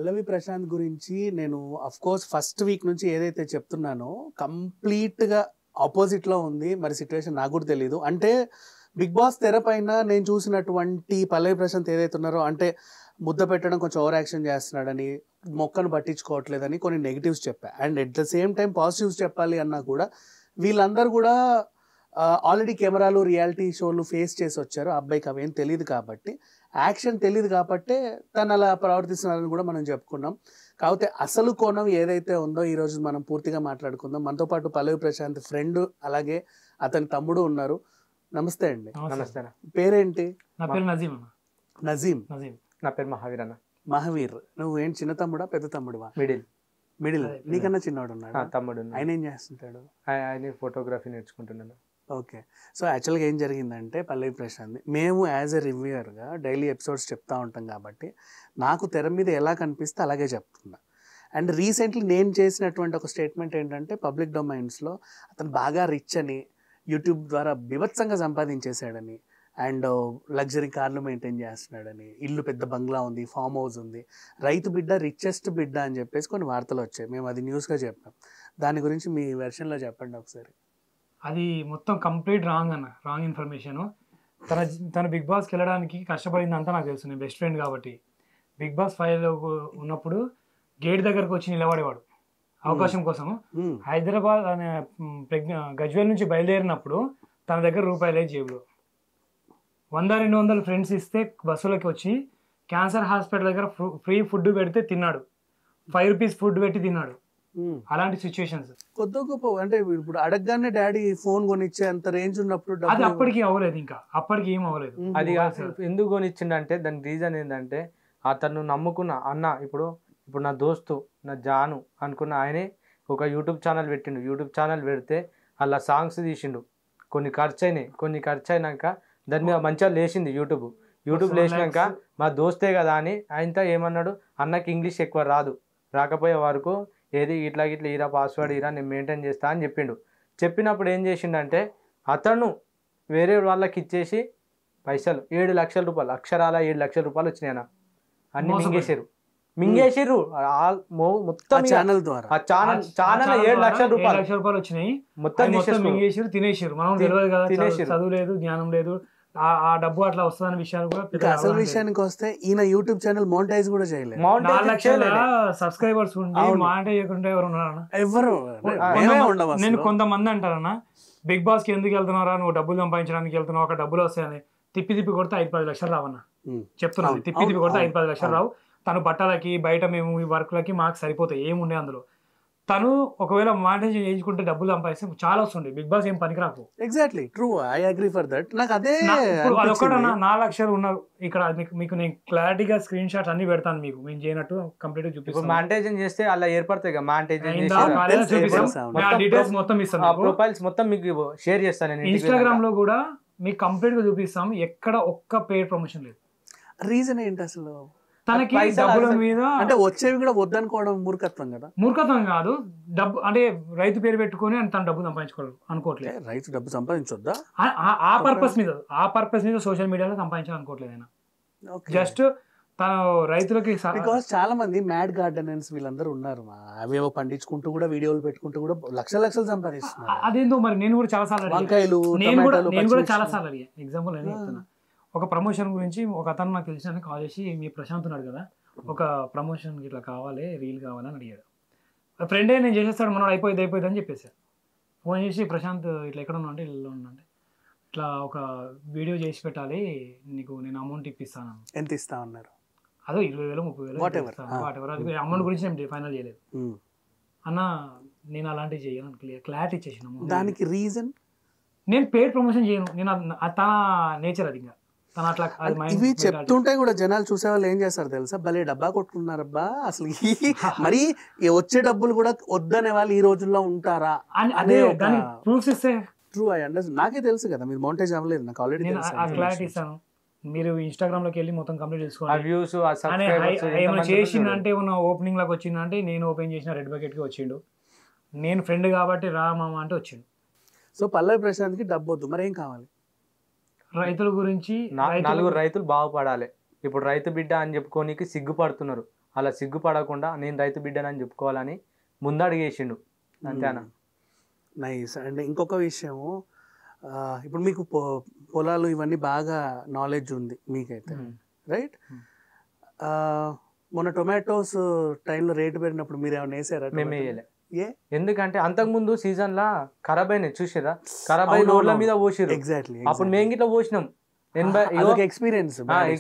పల్లవి ప్రశాంత్ గురించి నేను of course first week నుంచి ఏదైతే చెప్తున్నానో కంప్లీట్గా ఆపోజిట్లో ఉంది. మరి సిచ్యువేషన్ నాకు కూడా తెలియదు. అంటే బిగ్ బాస్ తెర పైన నేను చూసినటువంటి పల్లవి ప్రశాంత్ ఏదైతే ఉన్నారో, అంటే ముద్ద పెట్టడం కొంచెం ఓవర్ యాక్షన్ చేస్తున్నాడని, మొక్కను పట్టించుకోవట్లేదని కొన్ని నెగిటివ్స్ చెప్పా. And at the same time positives చెప్పాలి అన్నా కూడా వీళ్ళందరూ కూడా ఆల్రెడీ కెమెరాలు రియాలిటీ షోలు ఫేస్ చేసి వచ్చారు. ఆ అబ్బాయికి అవేం తెలియదు కాబట్టి, యాక్షన్ తెలియదు కాబట్టి తను అలా ప్రవర్తిస్తున్నారని కూడా మనం చెప్పుకున్నాం. కాకపోతే అసలు కోణం ఏదైతే ఉందో ఈరోజు మనం పూర్తిగా మాట్లాడుకుందాం. మనతో పాటు పల్లవి ప్రశాంత్ ఫ్రెండ్ అలాగే అతని తమ్ముడు ఉన్నారు. నమస్తే అండి. నమస్తే. పేరేంటి? నా పేరు నజీమ్. నజీమ్. నా పేరు మహావీర్ అన్న. మహావీర్. నువ్వు ఏంటి, చిన్న తమ్ముడా పెద్ద తమ్ముడువా? మిడిల్. నీకన్నా చిన్నవాడు ఉన్నాడు? తమ్ముడు. ఆయన ఏం చేస్తుంటాడు? ఆయన ఫోటోగ్రఫీ నేర్చుకుంటున్నాను. ఓకే. సో యాక్చువల్గా ఏం జరిగిందంటే పల్లవి ప్రశాంత్, మేము యాజ్ ఎ రివ్యూయర్గా డైలీ ఎపిసోడ్స్ చెప్తా ఉంటాం కాబట్టి నాకు తెర మీద ఎలా కనిపిస్తే అలాగే చెప్తున్నా. అండ్ రీసెంట్లీ నేను చేసినటువంటి ఒక స్టేట్మెంట్ ఏంటంటే, పబ్లిక్ డొమైన్స్లో అతను బాగా రిచ్ అని, యూట్యూబ్ ద్వారా బీభత్సంగా సంపాదించేశాడని, అండ్ లగ్జరీ కార్లు మెయింటైన్ చేస్తున్నాడని, ఇల్లు పెద్ద బంగ్లా ఉంది, ఫామ్ హౌస్ ఉంది, రైతు బిడ్డ రిచెస్ట్ బిడ్డ అని చెప్పేసి కొన్ని వార్తలు వచ్చాయి. మేము అది న్యూస్గా చెప్పాం. దాని గురించి మీ వెర్షన్లో చెప్పండి ఒకసారి. అది మొత్తం కంప్లీట్ రాంగ్ అన్న, రాంగ్ ఇన్ఫర్మేషన్. తన బిగ్ బాస్కి వెళ్ళడానికి కష్టపడిందంతా నాకు తెలుసు. నేను బెస్ట్ ఫ్రెండ్ కాబట్టి బిగ్ బాస్ 5లో ఉన్నప్పుడు గేట్ దగ్గరకు వచ్చి నిలబడేవాడు అవకాశం కోసం. హైదరాబాద్ గజ్వేల్ నుంచి బయలుదేరినప్పుడు తన దగ్గర రూపాయలే జేబులో 100-200 ఫ్రెండ్స్ ఇస్తే బస్సులోకి వచ్చి క్యాన్సర్ హాస్పిటల్ దగ్గర ఫ్రీ ఫుడ్ పెడితే తిన్నాడు. 5 రూపీస్ ఫుడ్ పెట్టి తిన్నాడు. అలాంటి సిచ్యువేషన్స్ కొద్ది గొప్ప. అంటే ఇప్పుడు అడగగానే డాడీ ఫోన్ కొనిచ్చే అంత రేంజ్ ఉన్నప్పుడు అది అప్పటికి అవ్వలేదు, ఇంకా అప్పటికి ఏం అవ్వలేదు. అది ఎందుకు కొనిచ్చిండంటే దాని రీజన్ ఏంటంటే, అతను నమ్ముకున్న అన్న, ఇప్పుడు నా దోస్తు నా జాను అనుకున్న ఆయనే ఒక యూట్యూబ్ ఛానల్ పెట్టిండు. యూట్యూబ్ ఛానల్ పెడితే అలా సాంగ్స్ తీసిండు. కొన్ని ఖర్చు అయినాక దాని మీద మంచిగా లేచింది యూట్యూబ్ లేచినాక మా దోస్తే కదా అని ఆయనతో ఏమన్నాడు, అన్నకి ఇంగ్లీష్ ఎక్కువ రాకపోయే వరకు ఏది ఇట్లా ఈరా పాస్వర్డ్ ఈరా నేను మెయింటైన్ చేస్తా అని చెప్పిండు. చెప్పినప్పుడు ఏం చేసిండంటే, అతను వేరే వాళ్ళకి ఇచ్చేసి పైసలు 7 లక్షల రూపాయలు, అక్షరాల 7 లక్షల రూపాయలు వచ్చినాయన. అన్ని మింగేసిర్రు మొత్తం ఛానల్ ద్వారా. ఆ ఛానల్ 7 లక్షల రూపాయలు వచ్చినాయి. మొత్తం మింగేసిర్రు, తినేసిర్రు. మనం తెలియదు కదా, చదువు లేదు, జ్ఞానం లేదు, ఆ డబ్బు అట్లా వస్తుందనే విషయాలు కూడా. అసలు విషయానికి వస్తే ఈయన యూట్యూబ్ ఛానల్ మోనిటైజ్ కూడా చేయలేదు. 4 లక్షల సబ్స్క్రైబర్స్ ఉండి మానిటైజ్ చేయకుండా ఎవరు ఉన్నారన్నా? ఎవరు? నేను కొంతమంది అంటారన్న, బిగ్ బాస్ కి ఎందుకు వెళ్తున్నారా, నువ్వు డబ్బులు సంపాదించడానికి వెళ్తున్నావు, ఒక డబ్బులు వస్తాయని. తిప్పి కొడితే 5-10 లక్షలు రావన్నా చెప్తున్నాను. తిప్పి కొడితే 5-10 లక్షలు రావు. తను బట్టలకి బయట మేము ఈ వర్క్లకి మాకు సరిపోతాయి, ఏముండే అందులో. తను ఒకవేళ మానిటైజ్ చేయించుకుంటే డబ్బులు సంపాదిస్తే చాలా వస్తుంది. బిగ్ బాస్ ఏం పనికిరాకు. Exactly true, I agree for that. నాకు అదే అదొక్కడన్నా 4 లక్షలు ఉన్నారు ఇక్కడ. మీకు నేను క్లారిటీగా స్క్రీన్ షాట్స్ అన్ని పెడతాను, మీకు మేము చేయనట్టు కంప్లీట్ గా చూపిస్తాను. మానిటైజేషన్ చేస్తే అలా ఏర్పడతాయి కదా, డీటెయిల్స్ మొత్తం ఇస్తాను, ప్రొఫైల్స్ మొత్తం మీకు షేర్ చేస్తాను. ఇన్స్టాగ్రామ్ లో కూడా మీకు కంప్లీట్ గా చూపిస్తాం. ఎక్కడ ఒక్క పెయిడ్ ప్రమోషన్ లేదు. రీజన్ ఏంటి అసలు? తనకి డబ్బుల మీద అంటే వచ్చేవి కూడా వద్దనుకోవడం మూర్ఖత్వం కదా. మూర్ఖత్వం కాదు, డబ్బు అంటే రైతు పేరు పెట్టుకుని తన డబ్బు సంపాదించుకోవాలి అనుకోవట్లేదు. రైతు డబ్బు సంపాదించొద్దా? ఆ పర్పస్ మీద సోషల్ మీడియాలో సంపాదించాలనుకోవట్లేదు ఆయన. జస్ట్ తన రైతులకి. బికాస్ చాలా మంది మ్యాడ్ గార్డెనర్స్ వీళ్ళందరూ ఉన్నారు, అవేవో పండించుకుంటూ కూడా వీడియోలు పెట్టుకుంటూ కూడా లక్షలు సంపాదిస్తున్నారు. అదేందో మరి నేను కూడా చాలా సార్లు వంకాయలు, నేను కూడా చాలా సార్లు అడిగా. ఎగ్జాంపుల్ నేను చెప్తున్నా, ఒక ప్రమోషన్ గురించి ఒక అతను నాకు తెలిసిన కాల్ చేసి, మీ ప్రశాంత్ ఉన్నాడు కదా, ఒక ప్రమోషన్ ఇట్లా కావాలి, రీల్ కావాలని అడిగాడు. ఫ్రెండే నేను చేసేస్తాడు, మనోడు అయిపోయింది అని చెప్పేసాడు. ఫోన్ చేసి, ప్రశాంత్ ఇట్లా ఎక్కడ ఉన్నా అంటే ఇల్లు ఉన్నంటే, ఇట్లా ఒక వీడియో చేసి పెట్టాలి, నీకు నేను అమౌంట్ ఇప్పిస్తాను. ఎంత ఇస్తా ఉన్నారు? అదో 20,000 30,000 వాటెవర్. అది అమౌంట్ గురించి నేను ఫైనల్ చేయలేదు అన్న. నేను అలాంటివి చేయను, క్లారిటీ ఇచ్చేసాను. దానికి రీజన్, నేను పెయిడ్ ప్రమోషన్ చేయను. నేను తన నేచర్ అది. ఇంకా ఇవి చెప్తుంటే కూడా జనాలు చూసేవాళ్ళు ఏం చేస్తారు తెలుసా, భలే డబ్బా కొట్టుకున్నారబ్బా అసలు. మరి వచ్చే డబ్బులు కూడా వద్దనే వాళ్ళు ఈ రోజుల్లో ఉంటారా అనే ట్రూ. I understand. నాకే తెలుసు కదా, మీరు మౌంటేజ్ అవ్వలేదు, నాకు ఆల్రెడీ క్లారిటీ ఇస్తాను. మీరు ఇన్స్టాగ్రామ్ లోకి వెళ్ళి మొత్తం కంప్లీట్ చేసుకోవాలి. ఏమైనా చేసిందంటే, ఏమన్నా ఓపెనింగ్ లాగా వచ్చిందంటే, నేను ఓపెన్ చేసిన రెడ్ బకెట్ కి వచ్చిండు, నేను ఫ్రెండ్ కాబట్టి రా మామ అంటే వచ్చిండు. సో పల్లవి ప్రశాంత్ కి డబ్బు వద్దు, మరి ఏం కావాలి? రైతుల గురించి 4 రైతులు బాగుపడాలి. ఇప్పుడు రైతు బిడ్డ అని చెప్పుకోనికి సిగ్గుపడుతున్నారు. అలా సిగ్గుపడకుండా నేను రైతు బిడ్డనని చెప్పుకోవాలని ముందడుగేసిండు అంతేనా. నైస్. అండ్ ఇంకొక విషయము, ఇప్పుడు మీకు పొలాలు ఇవన్నీ బాగా నాలెడ్జ్ ఉంది మీకైతే, రైట్? మొన్న టొమాటోస్ టైంలో రేటు పెరిగినప్పుడు మీరు ఏమైనా వేసారా? మేము వేయలే. ఎందుకంటే అంతకుముందు సీజన్ లా ఖరాబ్ అయినాయి చూసిరా, ఖరాబ్ అయిన రోడ్ల మీద పోసిరు. ఎగ్జాక్ట్లీ. అప్పుడు మేము గిట్లా పోసినాం. ఎక్స్పీరియన్స్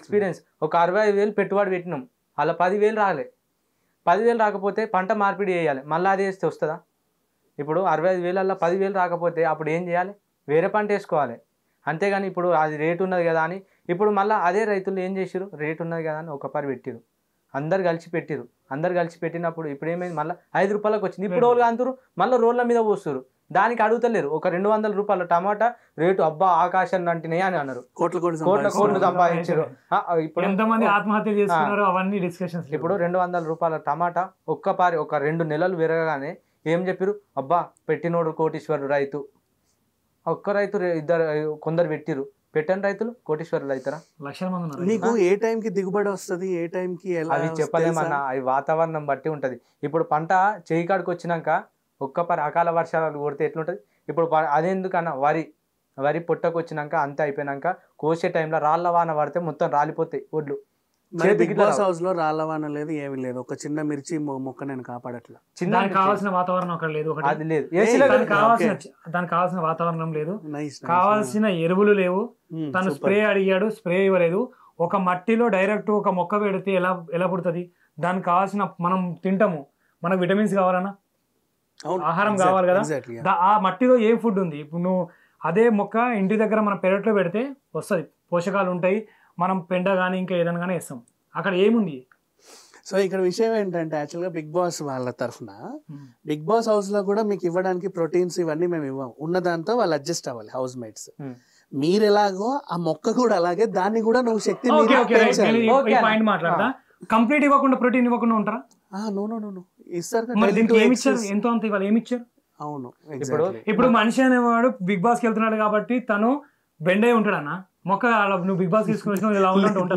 ఒక 65,000 పెట్టుబడి పెట్టినాం, అలా 10,000 రాలే. 10,000 రాకపోతే పంట మార్పిడి చేయాలి, మళ్ళీ అది వేస్తే వస్తుందా? ఇప్పుడు 65,000 10,000 రాకపోతే అప్పుడు ఏం చేయాలి? వేరే పంట వేసుకోవాలి. అంతేగాని ఇప్పుడు అది రేటు ఉన్నది కదా అని ఇప్పుడు మళ్ళీ అదే రైతులు ఏం చేసిరు, రేటు ఉన్నది కదా అని ఒక పరి పెట్టిరు, అందరు కలిసి పెట్టిరు. అందరు కలిసి పెట్టినప్పుడు ఇప్పుడు ఏమైంది, మళ్ళీ 5 రూపాయలకు వచ్చింది. ఇప్పుడు వాళ్ళు అంటారు మళ్ళీ రోడ్ల మీద పోస్తారు, దానికి అడుగుతలేరు. ఒక 200 రూపాయల టమాటా రేటు అబ్బా ఆకాశం అంటినాయి అని అన్నారు, కోట్లు సంపాదించారు. ఇప్పుడు ఎంతమంది ఆత్మహత్య చేసుకున్నారు అవన్నీ డిస్కషన్స్. ఇప్పుడు 200 రూపాయల టమాటా ఒక 2 నెలలు విరగగానే ఏం చెప్పారు, అబ్బా పెట్టినోడు కోటీశ్వరుడు రైతు. ఒక్క రైతు ఇద్దరు కొందరు పెట్టిరు, పెట్టని రైతులు కోటీశ్వరులు అవుతారా? లక్షల మంది ఉన్నారు. మీకు ఏ టైంకి దిగుబడి వస్తుంది, ఏ టైంకి అవి చెప్పలేమన్నా, అవి వాతావరణం బట్టి ఉంటది. ఇప్పుడు పంట చేయి కాడికి వచ్చినాక అకాల వర్షాలు కొడితే ఎట్లుంటది. ఇప్పుడు అదెందుకన్నా వరి పొట్టకు వచ్చినాక అంతే అయిపోయినాక కోసే టైంలో రాళ్ల వాన పడితే మొత్తం రాలిపోతాయి ఒడ్లు. బిగ్ బాస్ హౌస్ లో రాళ్ళవాన లేదు, ఏమి లేదు, ఒక చిన్న మిర్చి మొక్క నేను కాపాడట్లా. దానికి కావాల్సిన వాతావరణం అక్కడ లేదు, అది లేదు, దానికి కావాల్సిన వాతావరణం లేదు, కావాల్సిన ఎరువులు లేవు. తను స్ప్రే అడిగాడు, స్ప్రే ఇవ్వలేదు. ఒక మట్టిలో డైరెక్ట్ ఒక మొక్క పెడితే ఎలా పుడుతుంది? దానికి కావాల్సిన మనం తింటాము, మనకు విటమిన్స్ కావాలన్నా ఆహారం కావాలి కదా. ఆ మట్టిలో ఏ ఫుడ్ ఉంది? ఇప్పుడు నువ్వు అదే మొక్క ఇంటి దగ్గర మన పెరట్లో పెడితే వస్తుంది, పోషకాలు ఉంటాయి. మనం పెండ కానీ ఇంకా ఏదైనా కానీ వేస్తాం, అక్కడ ఏముంది? సో ఇక్కడ విషయం ఏంటంటే యాక్చువల్గా బిగ్ బాస్ వాళ్ళ తరఫున బిగ్ బాస్ హౌస్ లో కూడా మీకు ఇవ్వడానికి ప్రోటీన్స్ ఇవన్నీ మేము ఇవ్వం, ఉన్న దాంతో వాళ్ళు అడ్జస్ట్ అవ్వాలి హౌస్ మేట్స్. మీరు ఎలాగో ఆ మొక్క కూడా అలాగే, దాన్ని కూడా నువ్వు శక్తి పాయింట్ మాట్లాడతా. కంప్లీట్ ఇవ్వకుండా ప్రోటీన్ ఇవ్వకుండా ఉంటారా? ఇస్తారు. ఎంతో అంత ఇవ్వాలి, ఏమి ఇచ్చారు? అవును. ఇప్పుడు మనిషి అనేవాడు బిగ్ బాస్ కి వెళ్తున్నాడు కాబట్టి తను బెండ్ అయి ఉంటాడు అన్న. మొక్క నువ్వు బిగ్ బాస్ తీసుకుని ఇలా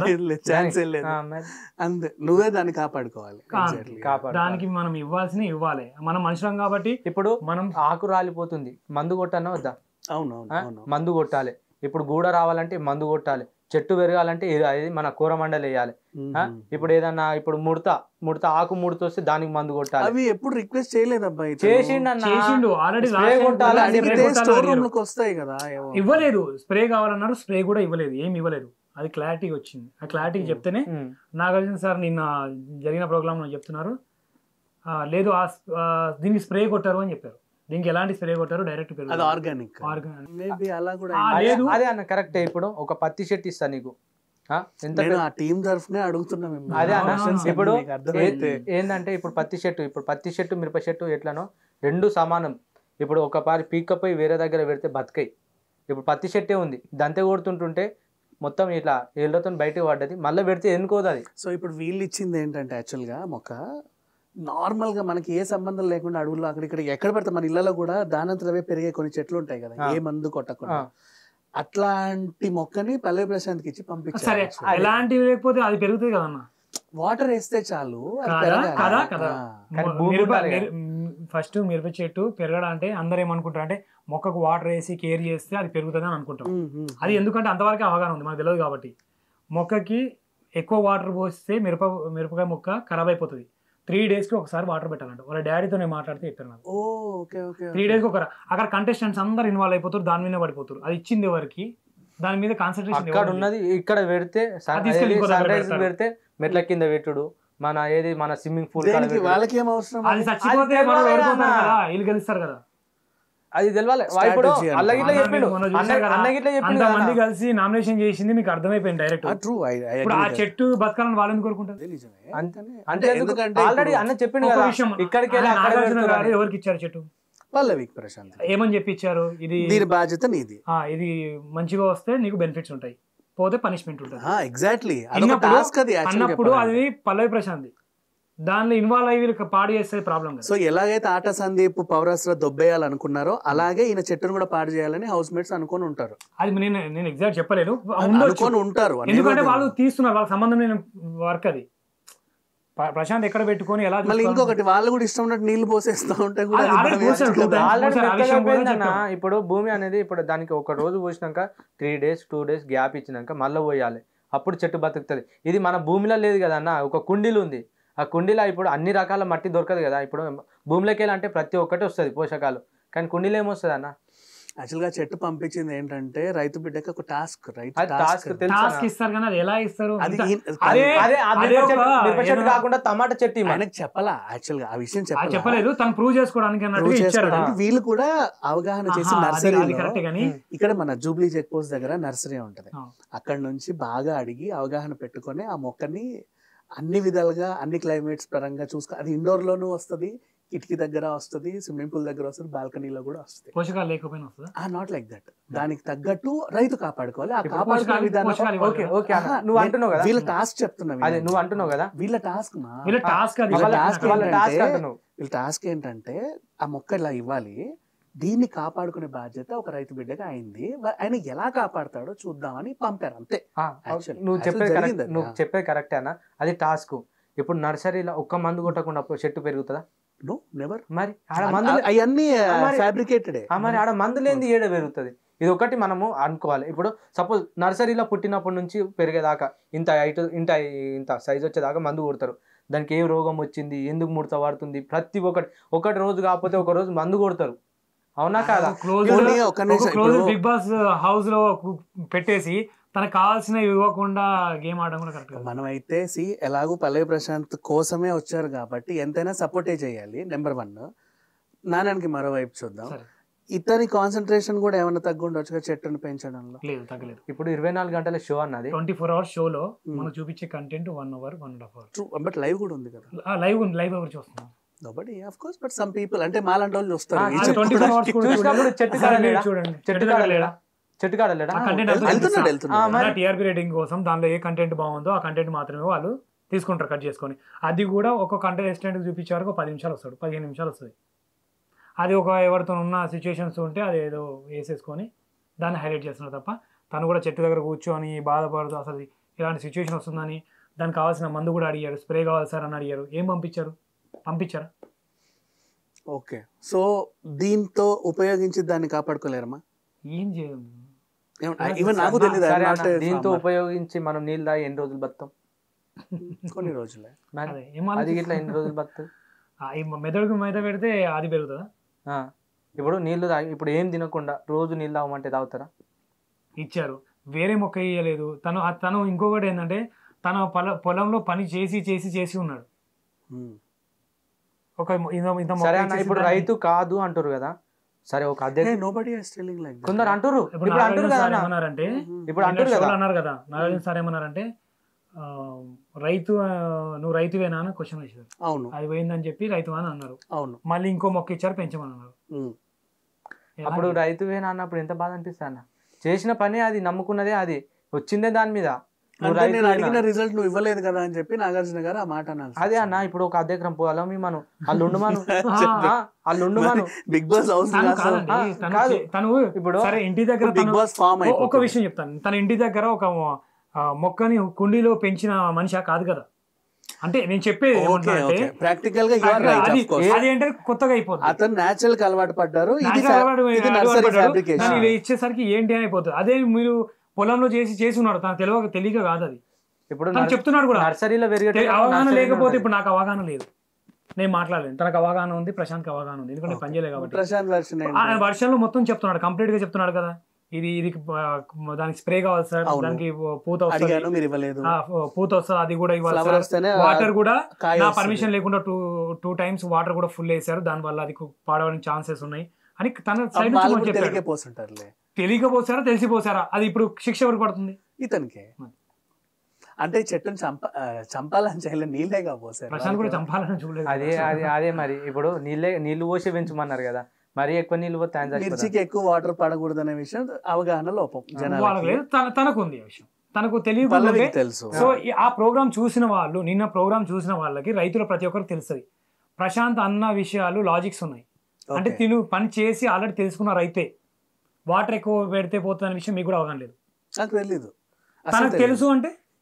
అంతే, నువ్వే దాన్ని కాపాడుకోవాలి. దానికి మనం ఇవ్వాలి, మనం మనుషులం కాబట్టి. ఇప్పుడు మనం ఆకు రాలిపోతుంది, మందు కొట్టన్నా వద్దా? అవును, మందు కొట్టాలి. ఇప్పుడు గూడ రావాలంటే మందు కొట్టాలి, చెట్టు పెరగాలంటే అది మన కూర మండలి వేయాలి. ఇప్పుడు ఏదన్నా ఇప్పుడు ముడత ఆకు ముడత వస్తే దానికి మందు కొట్టాలి. అవి ఎప్పుడు రిక్వెస్ట్ చేయలేదు అబ్బాయి, చేసిండు ఆల్రెడీ. వస్తాయి కదా, ఇవ్వలేదు. స్ప్రే కావాలన్నారు, స్ప్రే కూడా ఇవ్వలేదు, ఏమి ఇవ్వలేదు. అది క్లారిటీ వచ్చింది. ఆ క్లారిటీ చెప్తేనే నాగార్జున సార్ నిన్న జరిగిన ప్రోగ్రామ్ లో చెప్తున్నారు, లేదు దీనికి స్ప్రే కొట్టారు అని చెప్పారు. దీనికి ఎలాంటి స్ప్రే కొట్టారు? Direct organic. అదే అన్న కరెక్టే. ఇప్పుడు ఒక పత్తి చెట్టు ఇస్తా నీకు, టీం తరఫునే అడుగుతున్నా. అదే అన్న, ఇప్పుడు ఏంటంటే ఇప్పుడు పత్తి చెట్టు మిరప చెట్టు ఎట్లనో రెండు సమానం. ఇప్పుడు ఒక పారి పీక్కపోయి వేరే దగ్గర పెడితే బతకాయి. ఇప్పుడు పత్తి చెట్టే ఉంది, దంతే కొడుతుంటుంటే మొత్తం ఇట్లా ఏళ్ళతో బయటకు పడ్డది, మళ్ళీ పెడితే ఎన్నుకోదు అది. సో ఇప్పుడు వీళ్ళు ఇచ్చింది ఏంటంటే యాక్చువల్గా మొక్క నార్మల్ గా మనకి ఏ సంబంధం లేకుండా అడవుల్లో అక్కడ ఎక్కడ పెడతాం, మన ఇళ్లలో కూడా దానంతరవే పెరిగే కొన్ని చెట్లు ఉంటాయి కదా, ఏ మందు కొట్టకుండా. అట్లాంటి మొక్కని పల్లవి ప్రశాంత్కి ఇచ్చి పంపించారు. ఎలాంటివి లేకపోతే అది పెరుగుతుంది కదన్నా, వాటర్ వేస్తే చాలు. ఫస్ట్ మిరప చెట్టు పెరగడం అంటే అందరు ఏమనుకుంటారు అంటే మొక్కకు వాటర్ వేసి కేర్ చేస్తే అది పెరుగుతుంది అని అనుకుంటాం. అది ఎందుకంటే అంతవరకు అవగాహన ఉంది, మనకు తెలియదు కాబట్టి. మొక్కకి ఎక్కువ వాటర్ పోస్తే మిరపకాయ మొక్క ఖరాబ్ అయిపోతుంది. 3 days కి ఒకసారి వాటర్ పెట్టాలంట. వాళ్ళ డాడీతో నేను మాట్లాడితే చెప్పారు నాకు. 3 days కి అక్కడ కంటెస్టెంట్స్ అందరు ఇన్వాల్వ్ అయిపోతారు, దాని మీద పడిపోతారు. అది ఇచ్చింది ఎవరికి, దాని మీద కాన్సన్ట్రేషన్ ఇక్కడ ఉన్నది. ఇక్కడ పెడితే పెడితే మెట్ల కింద పెట్టుడు, మన స్విమ్మింగ్ పూల్ వాళ్ళకి ఏం అవసరం, అది చచ్చిపోతే వీళ్ళు గెలుస్తారు కదా, అది తెలవాలి. మంది కలిసి నామినేషన్ చేసింది మీకు అర్థమైపోయింది డైరెక్ట్. ఇప్పుడు ఆ చెట్టు బతకాలని వాళ్ళని కోరుకుంటారు. ఆల్రెడీ అన్న చెప్పిండు కదా, ఇక్కడికి ఎవరికి ఇచ్చారు చెట్టు? పల్లవి ప్రశాంత్. ఏమని చెప్పి ఇచ్చారు? ఇది బాధ్యత నీది, ఇది మంచిగా వస్తే నీకు బెనిఫిట్స్ ఉంటాయి, పోతే పనిష్మెంట్ ఉంటుంది. ఎగ్జాక్ట్లీ అన్నప్పుడు అది పల్లవి ప్రశాంత్. దానిలో ఇన్వాల్వ్ అయ్యి పాడు చేస్తే ప్రాబ్లం. సో ఎలాగైతే ఆట సందీప్ పౌరాస్లో దొబ్బేయాలనుకున్నారో అలాగే ఈయన చెట్టును కూడా పాడు చేయాలని హౌస్ మేట్స్ అనుకొని ఉంటారు. అది నేను ఎగ్జాక్ట్ చెప్పలేదు, అనుకొని ఉంటారు. ఎందుకంటే వాళ్ళు తీస్తున్నారు, వాళ్ళకి సంబంధం లేని వర్క్ అది. ప్రశాంత్ ఎక్కడ పెట్టుకొని ఎలా మళ్ళీ చూసుకోవాలి? ఇంకొకటి వాళ్ళు కూడా ఇష్టం ఉన్నట్టు నీళ్లు పోసేస్తా ఉంటే కూడా అది అది already మనం పోసారు, వేస్ట్ కదా. ఆల్రెడీ ఆ విషయం కూడా చెప్పాం. ఇప్పుడు భూమి అనేది ఇప్పుడు దానికి ఒక రోజు పోసినాక 3 days 2 days గ్యాప్ ఇచ్చినాక మళ్ళీ పోయాలి, అప్పుడు చెట్టు బతుకుతుంది. ఇది మన భూమిలో లేదు కదా అన్న, ఒక కుండీలు ఉంది. ఆ కుండీలో ఇప్పుడు అన్ని రకాల మట్టి దొరకదు కదా. ఇప్పుడు భూమిలోకి వెళ్ళాలంటే ప్రతి ఒక్కటి వస్తుంది పోషకాలు, కానీ కుండీలో ఏమొస్తుంది అన్న? యాక్చువల్ గా చెట్టు పంపించింది ఏంటంటే రైతు బిడ్డకి ఒక టాస్క్, రైట్ అది టాస్క్ తెలుసు టాస్క్ ఇస్తారు కానీ అది ఎలా ఇస్తారు? అది అదే అదే ఆ అదే మిరప ఒక చెట్టు- మిరప చెట్టు ఏదైనా- కాకుండా టమాటా చెట్టు ఇవ్వాలి. ఆయనకు చెప్పాలా యాక్చువల్ గా ఆ విషయం అది చెప్పలేదు, తను ప్రూవ్ చేసుకోవడానికి అన్నట్టుగా Prove ఇచ్చారు. చేసుకోవడానికి వీళ్ళు కూడా అవగాహన చేసి ఆహా, అది నర్సరీలో కరెక్టే కానీ ఇక్కడ మన జూబ్లీ చెక్ పోస్ట్ దగ్గర నర్సరీ ఉంటది, ఆ. అక్కడ నుంచి బాగా అడిగి అవగాహన పెట్టుకొని ఆ మొక్కని అన్ని విధాలుగా అన్ని క్లైమేట్స్ పరంగా చూసుకో. అది ఇండోర్ లోనూ వస్తుంది, కిటికీ దగ్గర వస్తుంది, స్విమ్మింగ్ పూల్ దగ్గర వస్తుంది, బాల్కనీలో కూడా వస్తుంది. పోషకాలు లేకపోయినా వస్తుందా? నాట్ లైక్ దట్, దానికి తగ్గట్టు రైతు కాపాడుకోవాలి. ఆ ఇప్పుడు కాపాడుకునే పోషకాలు విధానం ఇవ్వాలి ఓకే కదా. ఓకే అన్న, నువ్వు అంటున్నావు కదా, వీళ్ళ టాస్క్ చెప్తున్నా, అదే నువ్వు అంటున్నావు కదా, వీళ్ళ టాస్క్ వీళ్ళ టాస్క్ అది. వాళ్ళ వాళ్ళ task task వాళ్ళ టాస్క్ అంటున్నావు. వీళ్ళ టాస్క్ ఏంటంటే ఆ మొక్క ఇలా ఇవ్వాలి, దీన్ని కాపాడుకునే బాధ్యత ఒక రైతు బిడ్డగా అయింది, ఆయన ఎలా కాపాడతాడో చూద్దామని పంపారు అంతే. Actually, నువ్వు అసలు చెప్పేది కరెక్ట్, జరిగింది. నువ్వు చెప్పేది కరెక్టే అన్న, అది టాస్క్. ఇప్పుడు నర్సరీలో ఒక్క మందు కొట్టకుండా చెట్టు పెరుగుతుందా? No, never. మరి ఆడ మందు అవన్నీ మరి- ఫ్యాబ్రికేటెడ్. మరి ఆడ మందు లేనిది ఏడ పెరుగుతుంది? ఇది ఒకటి మనము అనుకోవాలి. ఇప్పుడు సపోజ్ నర్సరీలో పుట్టినప్పటి నుంచి పెరిగేదాకా ఇంత హైట్ ఇంత ఇంత సైజ్ వచ్చేదాకా మందు కొడతారు. దానికి ఏ రోగం వచ్చింది, ఎందుకు ముడత పడుతుంది, ప్రతి ఒకటి రోజు కాకపోతే ఒక రోజు మందు కొడతారు. అవునా కాదా? ఒక బిగ్ బాస్ హౌస్ లో పెట్టేసి తనకు కావాల్సినవి ఇవ్వకుండా గేమ్ ఆడడం కూడా కరెక్ట్. మనం అయితే ఎలాగో పల్లవి ప్రశాంత్ కోసమే వచ్చారు కాబట్టి ఎంతైనా సపోర్టే చేయాలి. నెంబర్ 1. నానానికి మరోవైపు చూద్దాం, సరే. ఇతని కాన్సన్ట్రేషన్ కూడా ఏమైనా తగ్గుండొచ్చు చెట్టును పెంచడంలో. లేదు, తగ్గలేదు. ఇప్పుడు 24 గంటల షో అన్నది 24 hours షోలో మనం చూపించే content 1 hour 1.5 hour. But live కూడా ఉంది కదా. లైవ్ ఎవరు చూస్తున్నాం? Nobody of course, but some people అంటే మాలాంటి వాళ్ళు చూస్తారు. ఈ 24 hours కూడా చూసినప్పుడు చెట్టు కాడ లేడా? చూడండి, చెట్టు కాడ లేడా? చెట్టు కాడ లేడా? ఆ కంటెంట్ వెళ్తున్నాడు. టీఆర్పీ రేటింగ్ కోసం దానిలో ఏ కంటెంట్ బాగుందో ఆ కంటెంట్ మాత్రమే వాళ్ళు తీసుకుంటారు కట్ చేసుకొని. అది కూడా ఒక కంటెస్టెంట్ చూపించే వరకు 10 నిమిషాలు వస్తాడు, 15 నిమిషాలు వస్తుంది. అది ఒక ఎవరితో ఉన్న సిచ్యువేషన్స్ ఉంటే అది ఏదో వేసేసుకొని దాన్ని హైలైట్ చేస్తున్నారు తప్ప తను కూడా చెట్టు దగ్గర కూర్చొని బాధపడుతూ అసలు ఇలాంటి సిచ్యువేషన్ వస్తుందని దానికి కావాల్సిన మందు కూడా అడిగారు, స్ప్రే కావాలి సార్ అని అడిగారు. ఏం పంపించారా? ఓకే, సో దీంతో ఉపయోగించి దాన్ని కాపాడుకోలేరమ్మా? ఏం చేయదు. ఈవెన్ నాకు తెలియదు. సరే అన్న, దీంతో ఉపయోగించి మనం నీళ్ళు తాగి ఎన్ని రోజులు బతాం? కొన్ని రోజులే. అదే అది ఇట్లా ఎన్ని రోజులు బతుంది? ఈ మెదడుకు మైదా పెడితే అది పెరుగుతుందా? ఇప్పుడు నీళ్లు తాగి ఇప్పుడు ఏం తినకుండా రోజు నీళ్ళు తాగమంటే తాగుతారా? ఇచ్చారు, వేరే మొక్క ఇయ్యలేదు. తను ఇంకొకటి ఏంటంటే తన పొలంలో పని చేసి ఉన్నాడు. ఒక ఇంత సరే అన్న, ఇప్పుడు రైతు కాదు అంటారు కదా. సరే ఒక కొందరు అంటారు, ఇప్పుడు అంటారు కదా ఏమన్నారంటే, ఇప్పుడు అంటారు కదా అన్నారు కదా నాగార్జున సార్ ఏమన్నారంటే రైతు నువ్వు రైతువేనా అని క్వశ్చన్ వేసారు. అవును, అది పోయిందని చెప్పి రైతు అని అన్నారు. అవును, మళ్ళీ ఇంకో మొక్క ఇచ్చారు, పెంచమని అన్నారు. అప్పుడు రైతువేనా అన్నప్పుడు ఎంత బాధ అనిపిస్తుంది అన్న. చేసిన పని అది, నమ్ముకున్నదే అది, వచ్చిందే దాని మీద. నేను అడిగిన రిజల్ట్ నువ్వు ఇవ్వలేదు కదా అని చెప్పి నాగార్జున గారు ఆ మాట అన్నారు. అదే అన్న, ఇప్పుడు ఒక అద్దెకరం పొలం మనం అల్లుండుమాను బిగ్ బాస్ హౌస్ తను ఇప్పుడు సరే ఇంటి దగ్గర బిగ్ బాస్ ఫామ్ ఒక విషయం చెప్తాను. తన ఇంటి దగ్గర ఒక మొక్కని కుండీలో పెంచిన మనిషి కాదు కదా. అంటే నేను చెప్పేది ప్రాక్టికల్ గా అదేంటే కొత్తగా అయిపోతుంది. అతను నేచురల్ కి అలవాటు పడ్డారు, ఇచ్చేసరికి ఏంటి అని అయిపోతుంది. అదే మీరు పొలంలో చేసి ఉన్నాడు, తనకు తెలియక కాదు అది. ఇప్పుడు చెప్తున్నాడు కూడా నర్సరీలో అవగాహన లేకపోతే ఇప్పుడు నాకు అవగాహన లేదు, నేను మాట్లాడలేను. తనకు అవగాహన ఉంది, ప్రశాంత్ అవగాహన ఉంది, ఎందుకంటే పని చేయలేదు కాబట్టి. ప్రశాంత్ వర్షంలో మొత్తం చెప్తున్నాడు, కంప్లీట్ గా చెప్తున్నాడు కదా. ఇది దానికి స్ప్రే కావాలి సార్, దానికి పూత వస్తుంది, పూత వస్తుంది, అది కూడా ఇవ్వాలి, వాటర్ కూడా నా పర్మిషన్ లేకుండా 2 times వాటర్ కూడా ఫుల్ వేసారు, దాని వల్ల అది పాడవడానికి ఛాన్సెస్ ఉన్నాయి అని తన సైడ్ నుంచి చెప్పారు. తెలియకపోసారా తెలిసిపోసారా, అది ఇప్పుడు శిక్ష ఎవరికి పడుతుంది? ఇతనికి. అంటే చెట్టును చంపాలని చేయలేదు, నీళ్ళే పోసారు. ప్రశాంత్ కూడా చంపాలని చూడలేదు. అదే మరి ఇప్పుడు నీళ్లు పోసి పెంచమన్నారు కదా, మరి ఎక్కువ నీళ్ళు పోతే మిర్చికి ఎక్కువ వాటర్ పడకూడదు అనే విషయం అవగాహన లోపం తనకు ఉంది. ఆ విషయం తనకు తెలియదు, తెలుసు. సో ఆ ప్రోగ్రామ్ చూసిన వాళ్ళు, నిన్న ప్రోగ్రామ్ చూసిన వాళ్ళకి, రైతుల ప్రతి ఒక్కరికి తెలుస్తుంది ప్రశాంత్ అన్న విషయాలు, లాజిక్స్ ఉన్నాయి. అంటే తిను పని చేసి ఆల్రెడీ తెలుసుకున్న రైతే వాటర్ ఎక్కువ పెడితే పోతుంది అనే విషయం మీకు కూడా అవగాహన లేదు. నాకు తెలీదు. తనకు తెలుసు అంటే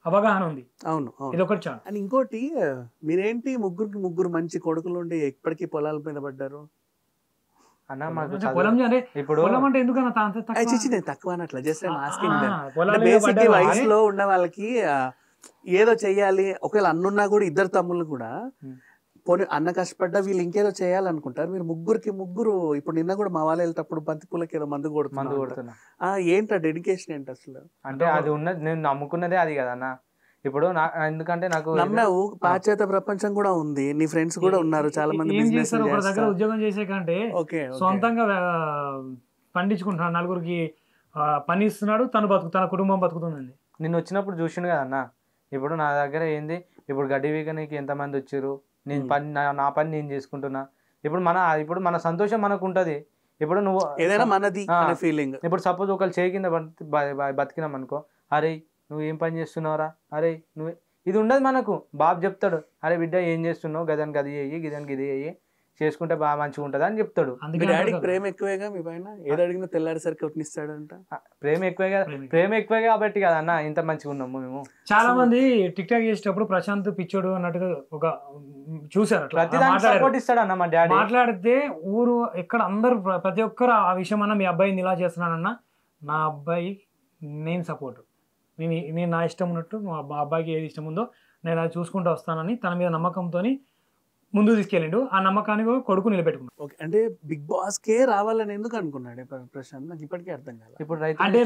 అవగాహన ఉంది. అవును అవును. ఇది ఒకటి చాలు. అండ్ ఇంకోటి, మీరేంటి ముగ్గురు మంచి కొడుకులు ఉండి ఎప్పటికీ పొలాల మీద పడ్డారు? అన్న మాకు అంటే చదువు- పొలం అంటే ఇప్పుడు పొలం అంటే ఎందుకన్నా అంత తక్కువ? చిచ్చి నేను తక్కువ అనట్లా, జస్ట్ ఆస్కింగ్. పొలాల మీద బేసిక్ పడ్డారు. వయసులో ఉన్న వాళ్ళకి ఏదో చెయ్యాలి, ఒకవేళ అన్నున్నా కూడా ఇద్దరు తమ్ముళ్ళు కూడా పోనీ అన్న కష్టపడ్డా వీళ్ళు ఇంకేదో చేయాలనుకుంటారు. మీరు ముగ్గురు ఇప్పుడు నిన్న కూడా మా వాళ్ళు వెళ్ళేటప్పుడు బంతి పూలకి ఏదో మందు మందు కొడుతున్నారు. కొడుతున్నా ఏంటి డెడికేషన్ ఏంటి అసలు? అంటే అది ఉన్నది నేను నమ్ముకున్నదే అది కదన్న. ఇప్పుడు ఎందుకంటే నాకు నమ్మావు, పాశ్చాత్య ప్రపంచం కూడా ఉంది, నీ ఫ్రెండ్స్ కూడా ఉన్నారు చాలా మంది ఏం బిజినెస్ చేస్తారు ఒక దగ్గర ఉద్యోగం చేసే కంటే ఓకే సొంతంగా పండించుకుంటున్నాడు, నలుగురికి పని ఇస్తున్నాడు, తన కుటుంబం బతుకుతుంది. నిన్ను వచ్చినప్పుడు చూసిండు కదన్న. ఇప్పుడు నా దగ్గర ఏంది, ఇప్పుడు గడ్డి వీకనికి ఎంతమంది వచ్చారు, నేను పని నా పని నేను చేసుకుంటున్నా. ఇప్పుడు మన సంతోషం మనకు ఉంటది. ఇప్పుడు నువ్వు ఏదైనా మనది అనే ఫీలింగ్. ఇప్పుడు సపోజ్ ఒకళ్ళు చేయి కింద బతికినాం అనుకో, అరే నువ్వు ఏం పని చేస్తున్నావురా, అరే నువ్వు ఇది ఉండదు మనకు. బాబు చెప్తాడు, అరే బిడ్డ ఏం చేస్తున్నావు, గదానికి అది అయ్యి గిదానికి ఇది అయ్యి చేసుకుంటే బాగా మంచిగా ఉంటది అని చెప్తాడు. మీ డాడీకి ప్రేమ ఎక్కువేగా మీ పైన, ఏది అడిగినా తెల్లారిసరికి కొట్టిస్తాడంట. ప్రేమ ఎక్కువే కాబట్టి కదా అన్న ఇంత మంచిగా ఉన్నాము మేము. చాలా మంది టిక్ టాక్ చేసేటప్పుడు ప్రశాంత్ పిచ్చోడు అన్నట్టుగా ఒక చూసారు, సపోర్ట్ ఇస్తాడు అన్న మా డాడీ. మాట్లాడితే ఊరు ఎక్కడ అందరు ప్రతి ఒక్కరు ఆ విషయం అన్న మీ అబ్బాయిని ఇలా చేస్తున్నానన్న, నా అబ్బాయి నేను సపోర్ట్, నేను నా ఇష్టం ఉన్నట్టు మా అబ్బాయికి ఏది ఇష్టం ఉందో నేను అది చూసుకుంటూ వస్తానని తన మీద నమ్మకంతో ముందుకు తీసుకెళ్ళిండు. ఆ నమ్మకాన్ని కొడుకు నిలబెట్టుకున్నాడు. ఓకే, అంటే బిగ్ బాస్ కే రావాలని ఎందుకు అనుకున్నాడు ప్రశాంత్? నాకు ఇప్పటికీ అర్థం కాదు. ఇప్పుడు అంటే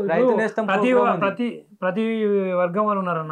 ప్రతి వర్గం వాళ్ళు ఉన్నారన్న,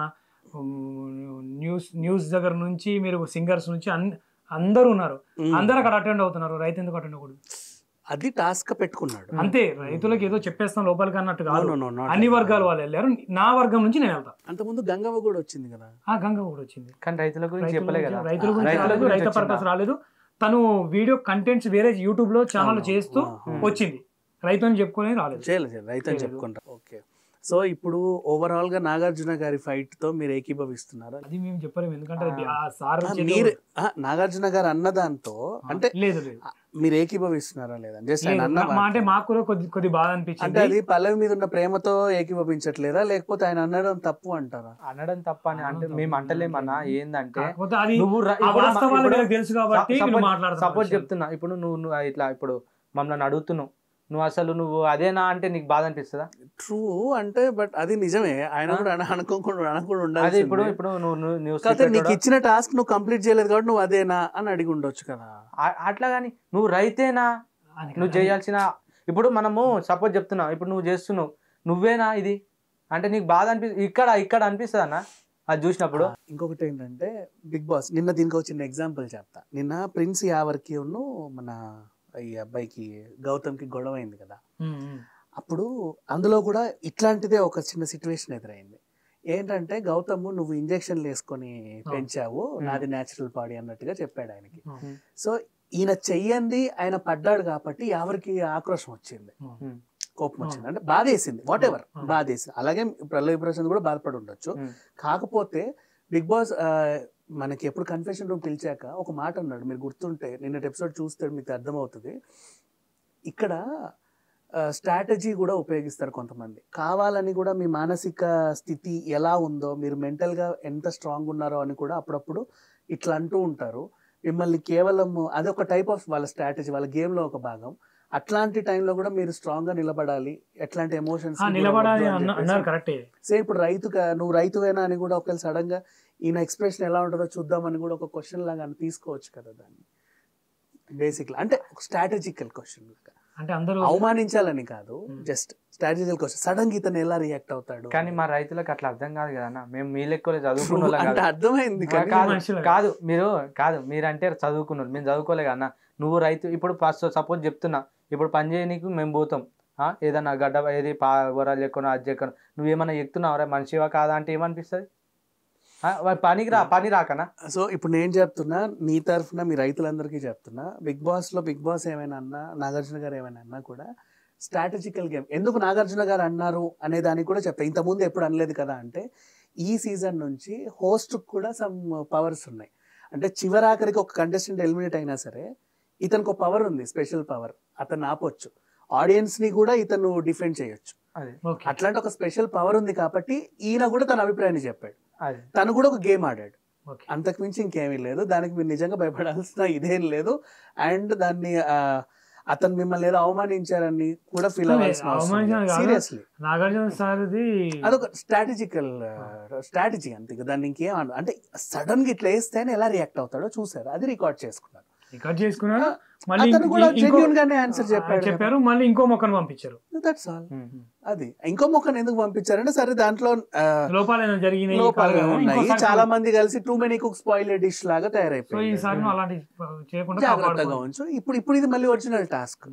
న్యూస్ దగ్గర నుంచి మీరు సింగర్స్ నుంచి అందరూ ఉన్నారు, అందరు అక్కడ అటెండ్ అవుతున్నారు. రైతు ఎందుకు అటెండ్ అవ్వకూడదు? అది టాస్క్ పెట్టుకున్నాడు అంతే. రైతులకు ఏదో చెప్పేస్తాం లోపలికి అన్నట్టు కాదు, అన్ని వర్గాల వాళ్ళు వెళ్ళారు. నా వర్గం నుంచి నేను వెళ్తాను. అంతకుముందు గంగవ్వ కూడా వచ్చింది కదా. గంగవ్వ కూడా వచ్చింది, కానీ రైతుల గురించి చెప్పలే కదా. రైతుల గురించి రైతు పర్పస్ రాలేదు. తను వీడియో కంటెంట్స్ వేరే యూట్యూబ్ లో ఛానల్ చేస్తూ వచ్చింది, రైతు అని చెప్పుకుని రాలేదు. చేయలేదు, రైతు అని చెప్పుకుంటారు. ఓకే, సో ఇప్పుడు ఓవరాల్ గా నాగార్జున గారి ఫైట్ తో మీరు ఏకీభవిస్తున్నారా? అది మేము చెప్పలేము, ఎందుకంటే మీరు నాగార్జున గారు అన్నదాంతో అంటే లేదు మీరు ఏకీభవిస్తున్నారా లేదా? అంటే మాకు కూడా కొద్ది బాధ అనిపించింది. అంటే అది పల్లవి మీద ఉన్న ప్రేమతో ఏకీభవించట్లేదా, లేకపోతే ఆయన అనడం తప్పు అంటారా? అనడం తప్ప అని అంటే మేము అంటలేమన్నా. ఏందంటే తెలుసు కాబట్టి సపోజ్ చెప్తున్నా, ఇప్పుడు నువ్వు ఇట్లా ఇప్పుడు మమ్మల్ని అడుగుతున్నావు, నువ్వు అసలు నువ్వు అదేనా అంటే నీకు బాధ అనిపిస్తుందా? ట్రూ అంటే, బట్ అది నిజమే, ఆయన కూడా అనుకోకుండా ఉండాలి. ఇప్పుడు నీకు ఇచ్చిన టాస్క్ నువ్వు కంప్లీట్ చేయలేదు కాబట్టి నువ్వు అదేనా అని అడిగి ఉండొచ్చు కదా. అట్లా గానీ నువ్వు రైతేనా, నువ్వు చేయాల్సిన, ఇప్పుడు మనము సపోజ్ చెప్తున్నా, ఇప్పుడు నువ్వు చేస్తున్నావు, నువ్వేనా ఇది అంటే నీకు బాధ ఇక్కడ అనిపిస్తుంది అన్న అది చూసినప్పుడు. ఇంకొకటి ఏంటంటే బిగ్ బాస్ నిన్న దీనికి వచ్చిన ఎగ్జాంపుల్ చెప్తా. నిన్న ప్రిన్స్ యావర్కి మన ఈ అబ్బాయికి గౌతమ్కి గొడవ అయింది కదా. అప్పుడు అందులో కూడా ఇట్లాంటిదే ఒక చిన్న సిచ్యువేషన్ ఎదురైంది. ఏంటంటే గౌతమ్ నువ్వు ఇంజక్షన్లు వేసుకొని పెంచావు, నాది న్యాచురల్ బాడీ అన్నట్టుగా చెప్పాడు ఆయనకి. సో ఈయన చెయ్యంది ఆయన పడ్డాడు కాబట్టి ఎవరికి ఆక్రోషం వచ్చింది, కోపం వచ్చింది, అంటే బాధేసింది, వాట్ ఎవర్ బాధేసింది. అలాగే పల్లవి ప్రశాంత్ కూడా బాధపడి ఉండొచ్చు. కాకపోతే బిగ్ బాస్ మనకి ఎప్పుడు కన్ఫెషన్ రూమ్ పిలిచాక ఒక మాట అన్నాడు, మీరు గుర్తుంటే నిన్నటి ఎపిసోడ్ చూస్తే మీకు అర్థమవుతుంది. ఇక్కడ స్ట్రాటజీ కూడా ఉపయోగిస్తారు కొంతమంది, కావాలని కూడా మీ మానసిక స్థితి ఎలా ఉందో, మీరు మెంటల్గా ఎంత స్ట్రాంగ్ ఉన్నారో అని కూడా అప్పుడప్పుడు ఇట్లా అంటూ ఉంటారు మిమ్మల్ని. కేవలం అదొక టైప్ ఆఫ్ వాళ్ళ స్ట్రాటజీ, వాళ్ళ గేమ్లో ఒక భాగం. అట్లాంటి టైంలో కూడా మీరు స్ట్రాంగ్ గా నిలబడాలి, ఎట్లాంటి ఎమోషన్స్ సేమ్. ఇప్పుడు నువ్వు రైతువేనా అని కూడా ఒకవేళ సడన్ గా ఈయన ఎక్స్ప్రెషన్ ఎలా ఉంటుందో చూద్దామని కూడా ఒక క్వశ్చన్ లాగా తీసుకోవచ్చు కదా దాన్ని. బేసిక్లీ అంటే ఒక స్ట్రాటజికల్ క్వశ్చన్ లాగా, అంటే అందరూ అవమానించాలని కాదు, జస్ట్ స్ట్రాటజికల్ క్వశ్చన్. సడన్ గా ఇతను ఎలా రియాక్ట్ అవుతాడు. కానీ మా రైతులకు అట్లా అర్థం కాదు కదా, మేము మీ లెక్కలే చదువుకున్న అంటే అర్థమైంది కాదు మీరంటే చదువుకున్నారు, మేము చదువుకోలే కదా. నువ్వు రైతు ఇప్పుడు సపోజ్ చెప్తున్నా, ఇప్పుడు పని చేయనీకి మేము పోతాం, ఏదన్నా గడ్డ ఏది వరాలు ఎక్కువ అది ఎక్కువ, నువ్వేమన్నా ఎక్కుతున్నావురా మనిషివా కాదా అంటే ఏమనిపిస్తుంది? పని రాకనా? సో ఇప్పుడు నేను చెప్తున్నా నీ తరఫున, మీ రైతులందరికీ చెప్తున్నా, బిగ్ బాస్ ఏమైనా అన్నా, నాగార్జున గారు ఏమైనా అన్నా కూడా స్ట్రాటజికల్ గేమ్. ఎందుకు నాగార్జున గారు అన్నారు అనే దానికి కూడా చెప్తా. ఇంతకుముందు ఎప్పుడు అనలేదు కదా అంటే, ఈ సీజన్ నుంచి హోస్ట్ కూడా సమ్ పవర్స్ ఉన్నాయి. అంటే చివరాఖరికి ఒక కంటెస్టెంట్ ఎలిమినేట్ అయినా సరే ఇతనికి ఒక పవర్ ఉంది, స్పెషల్ పవర్. అతను ఆపొచ్చు. ఆడియన్స్ ని కూడా ఇతను డిఫెండ్ చేయొచ్చు. అదే ఓకే అట్లాంటి ఒక స్పెషల్ పవర్ ఉంది కాబట్టి ఈయన కూడా తన అభిప్రాయాన్ని చెప్పాడు. అదే తను కూడా ఒక గేమ్ ఆడాడు. ఓకే అంతకు మించి ఇంకేమీ లేదు. దానికి మీరు నిజంగా భయపడాల్సిన ఇదేం లేదు. అండ్ దాన్ని అతను మిమ్మల్ని ఏదో అవమానించారని కూడా ఫీల్ అవ్వాల్సిన అవమానించారు కాదు. సీరియస్లీ నాగార్జున సార్ది అదొక స్ట్రాటజీ అంతే. దాన్ని ఇంకేం అంటే సడన్ గా ఇట్లా వేస్తేనే ఎలా రియాక్ట్ అవుతాడో చూసారు, అది రికార్డ్ చేసుకున్నారు. రికార్డ్ చేసుకున్నాడు. మళ్ళీ అతను కూడా జెన్యూన్ గానే ఆన్సర్ చెప్పారు. మళ్ళీ ఇంకో మొక్కను పంపించారు. That's all. అది ఇంకో మొక్కను ఎందుకు పంపించారంటే సరే దాంట్లో లోపాలు జరిగినాయి, లోపాలు ఉన్నాయి, చాలా మంది కలిసి too many cook spoil dish లాగా సో తయారైపోయింది, ఈసారి నువ్వు అలాంటి చేయకుండా జాగ్రత్తగా కాపాడుకో. ఉంచు. ఇప్పుడు ఇది మళ్ళీ ఒరిజినల్ టాస్క్.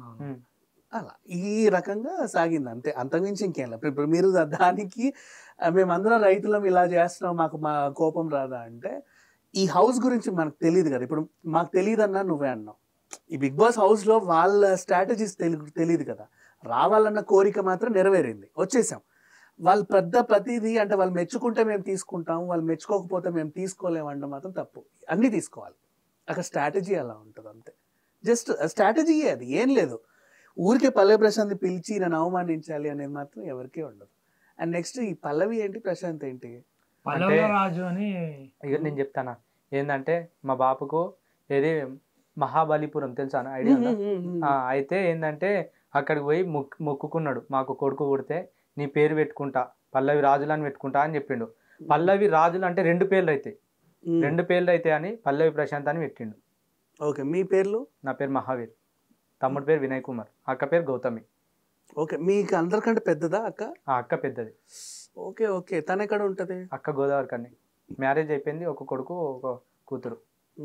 అలా ఈ రకంగా సాగింది అంతే, అంతకుమించి ఇంకేం లేదు. ఇప్పుడు మీరు దానికి మేమందరం రైతులం ఇలా చేస్తున్నాం మాకు మా కోపం రాదా అంటే, ఈ హౌస్ గురించి మనకు తెలియదు కదా. ఇప్పుడు మాకు తెలియదు అన్నా నువ్వే అన్నావు. ఈ బిగ్ బాస్ హౌస్ లో వాళ్ళ స్ట్రాటజీస్ తెలియదు కదా. రావాలన్న కోరిక మాత్రం నెరవేరింది, వచ్చేసాం. వాళ్ళు ప్రతిదీ అంటే వాళ్ళు మెచ్చుకుంటే మేము తీసుకుంటాం, వాళ్ళు మెచ్చుకోకపోతే మేము తీసుకోలేము అంటే మాత్రం తప్పు. అన్నీ తీసుకోవాలి. అక్కడ స్ట్రాటజీ అలా ఉంటుంది అంతే. జస్ట్ స్ట్రాటజీ అది, ఏం లేదు. ఊరికే పల్లవి ప్రశాంత్ పిలిచి నన్ను అవమానించాలి అనేది మాత్రం ఎవరికీ ఉండదు. అండ్ నెక్స్ట్ ఈ పల్లవి ఏంటి, ప్రశాంత్ ఏంటి, పల్లవి రాజు అని ఇక నేను చెప్తానా ఏంటంటే, మా బాపుకు ఏది మహాబలిపురం తెలుసా ఐడియా ఉందా? అయితే ఏంటంటే అక్కడికి పోయి మొక్కుకున్నాడు, మాకు కొడుకు పుడితే నీ పేరు పెట్టుకుంటా, పల్లవి రాజులు అని పెట్టుకుంటా అని చెప్పిండు. పల్లవి రాజులు అంటే 2 పేర్లు అవుతాయి, 2 పేర్లు అయితే అని పల్లవి ప్రశాంత్ అని పెట్టిండు. ఓకే, మీ పేర్లు? నా పేరు మహావీర్, తమ్ముడి పేరు వినయ్ కుమార్, అక్క పేరు గౌతమి. ఓకే, మీకు అందరికంటే పెద్దదా అక్క? ఆ అక్క పెద్దది. ఓకే ఓకే, తను ఎక్కడ ఉంటది? అక్క గోదావరి కన్నీ, మ్యారేజ్ అయిపోయింది, ఒక కొడుకు ఒక కూతురు.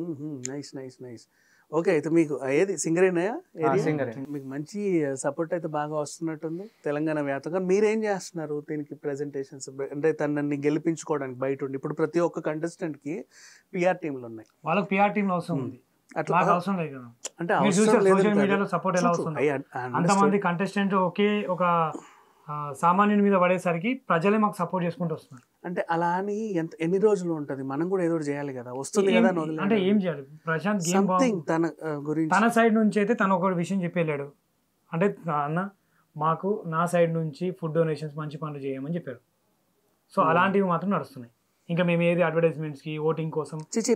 Nice nice nice. ఓకే, అయితే మీకు ఏది సింగరేనా? సింగరే. మీకు మంచి సపోర్ట్ అయితే బాగా వస్తున్నట్టుంది తెలంగాణ వ్యాప్తంగా. మీరేం చేస్తున్నారు దీనికి ప్రెజెంటేషన్స్ అంటే తనని గెలిపించుకోవడానికి బయట ఉండి? ఇప్పుడు ప్రతి ఒక్క కంటెస్టెంట్ కి పిఆర్ టీంలు ఉన్నాయి, వాళ్ళకి పిఆర్ టీంలో అవసరం ఉంది, అట్లా నాకు అవసరం లేదు కదా. అంటే సోషల్ మీడియాలో సపోర్ట్ ఎలా వస్తుంది? అంతమంది కంటెస్టెంట్ ఒకే ఒక సామాన్యుని మీద పడేసరికి ప్రజలే మాకు సపోర్ట్ చేసుకుంటూ వస్తున్నారు. అంటే అలా అని ఎన్ని రోజులు ఉంటది, మనం కూడా ఏదో చేయాలి కదా, వస్తుంది కదా. అంటే ఏం చేయాలి ప్రశాంత్? సంథింగ్ తన గురించి తన సైడ్ నుంచి అయితే తను ఒక విషయం చెప్పేళ్ళాడు. అంటే అన్న మాకు నా సైడ్ నుంచి ఫుడ్ డొనేషన్స్ మంచి పనులు చేయమని చెప్పారు. సో అలాంటివి మాత్రం నడుస్తున్నాయి. ఇంకా మేము ఏది అడ్వర్టైజ్మెంట్స్ కి ఓటింగ్ కోసం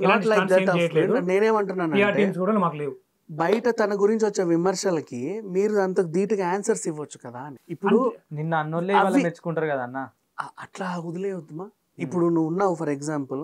నేనేమంటున్నాను కూడా మాకు లేవు. బయట తన గురించి వచ్చే విమర్శలకి మీరు అంత ధీటుగా ఆన్సర్స్ ఇవ్వచ్చు కదా అని. ఇప్పుడు నిన్న అన్నోళ్ళే మెచ్చుకుంటారు కదా అన్న, అట్లా వదిలేయొద్దుమా. ఇప్పుడు నువ్వు ఉన్నావు, ఫర్ ఎగ్జాంపుల్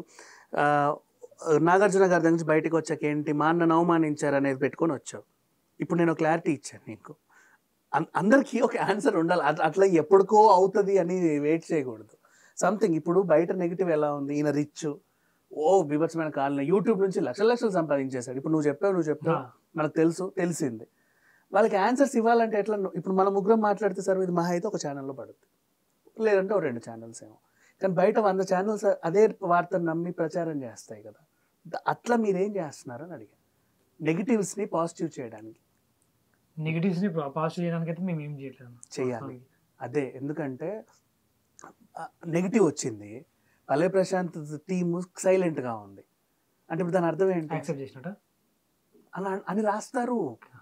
నాగార్జున గారి దగ్గర నుంచి బయటకు వచ్చాక ఏంటి, మా అన్నను అవమానించారు అనేది పెట్టుకొని వచ్చావు. ఇప్పుడు నేను క్లారిటీ ఇచ్చాను నీకు, అందరికీ ఒక ఆన్సర్ ఉండాలి. అట్లా ఎప్పటికో అవుతుంది అని వెయిట్ చేయకూడదు. సంథింగ్ ఇప్పుడు బయట నెగిటివ్ ఎలా ఉంది, ఈయన రిచ్, బీభత్సమైన కాలనీ, యూట్యూబ్ నుంచి లక్షలు సంపాదించేశాడు. ఇప్పుడు నువ్వు చెప్పావు మనకు తెలిసింది. వాళ్ళకి ఆన్సర్స్ ఇవ్వాలంటే ఎట్లా? ఇప్పుడు మన ముగ్గురం మాట్లాడితే సార్ ఇది మహా అయితే ఒక ఛానల్లో పడుతుంది, లేదంటే 2 ఛానల్స్ ఏమో. కానీ బయట 100 ఛానల్స్ అదే వార్తను నమ్మి ప్రచారం చేస్తాయి కదా. అట్లా మీరేం చేస్తున్నారని అడిగాను, నెగిటివ్స్ని పాజిటివ్ చేయడానికి. నెగిటివ్స్ని పాజిటివ్ చేయడానికి అయితే మేము ఏం చేయాలి అదే. ఎందుకంటే నెగిటివ్ వచ్చింది, పల్లవి ప్రశాంత్ టీమ్ సైలెంట్గా ఉంది అంటే ఇప్పుడు దాని అర్థం ఏంటి? యాక్సెప్ట్ చేసినట్ట అలా అని రాస్తారు,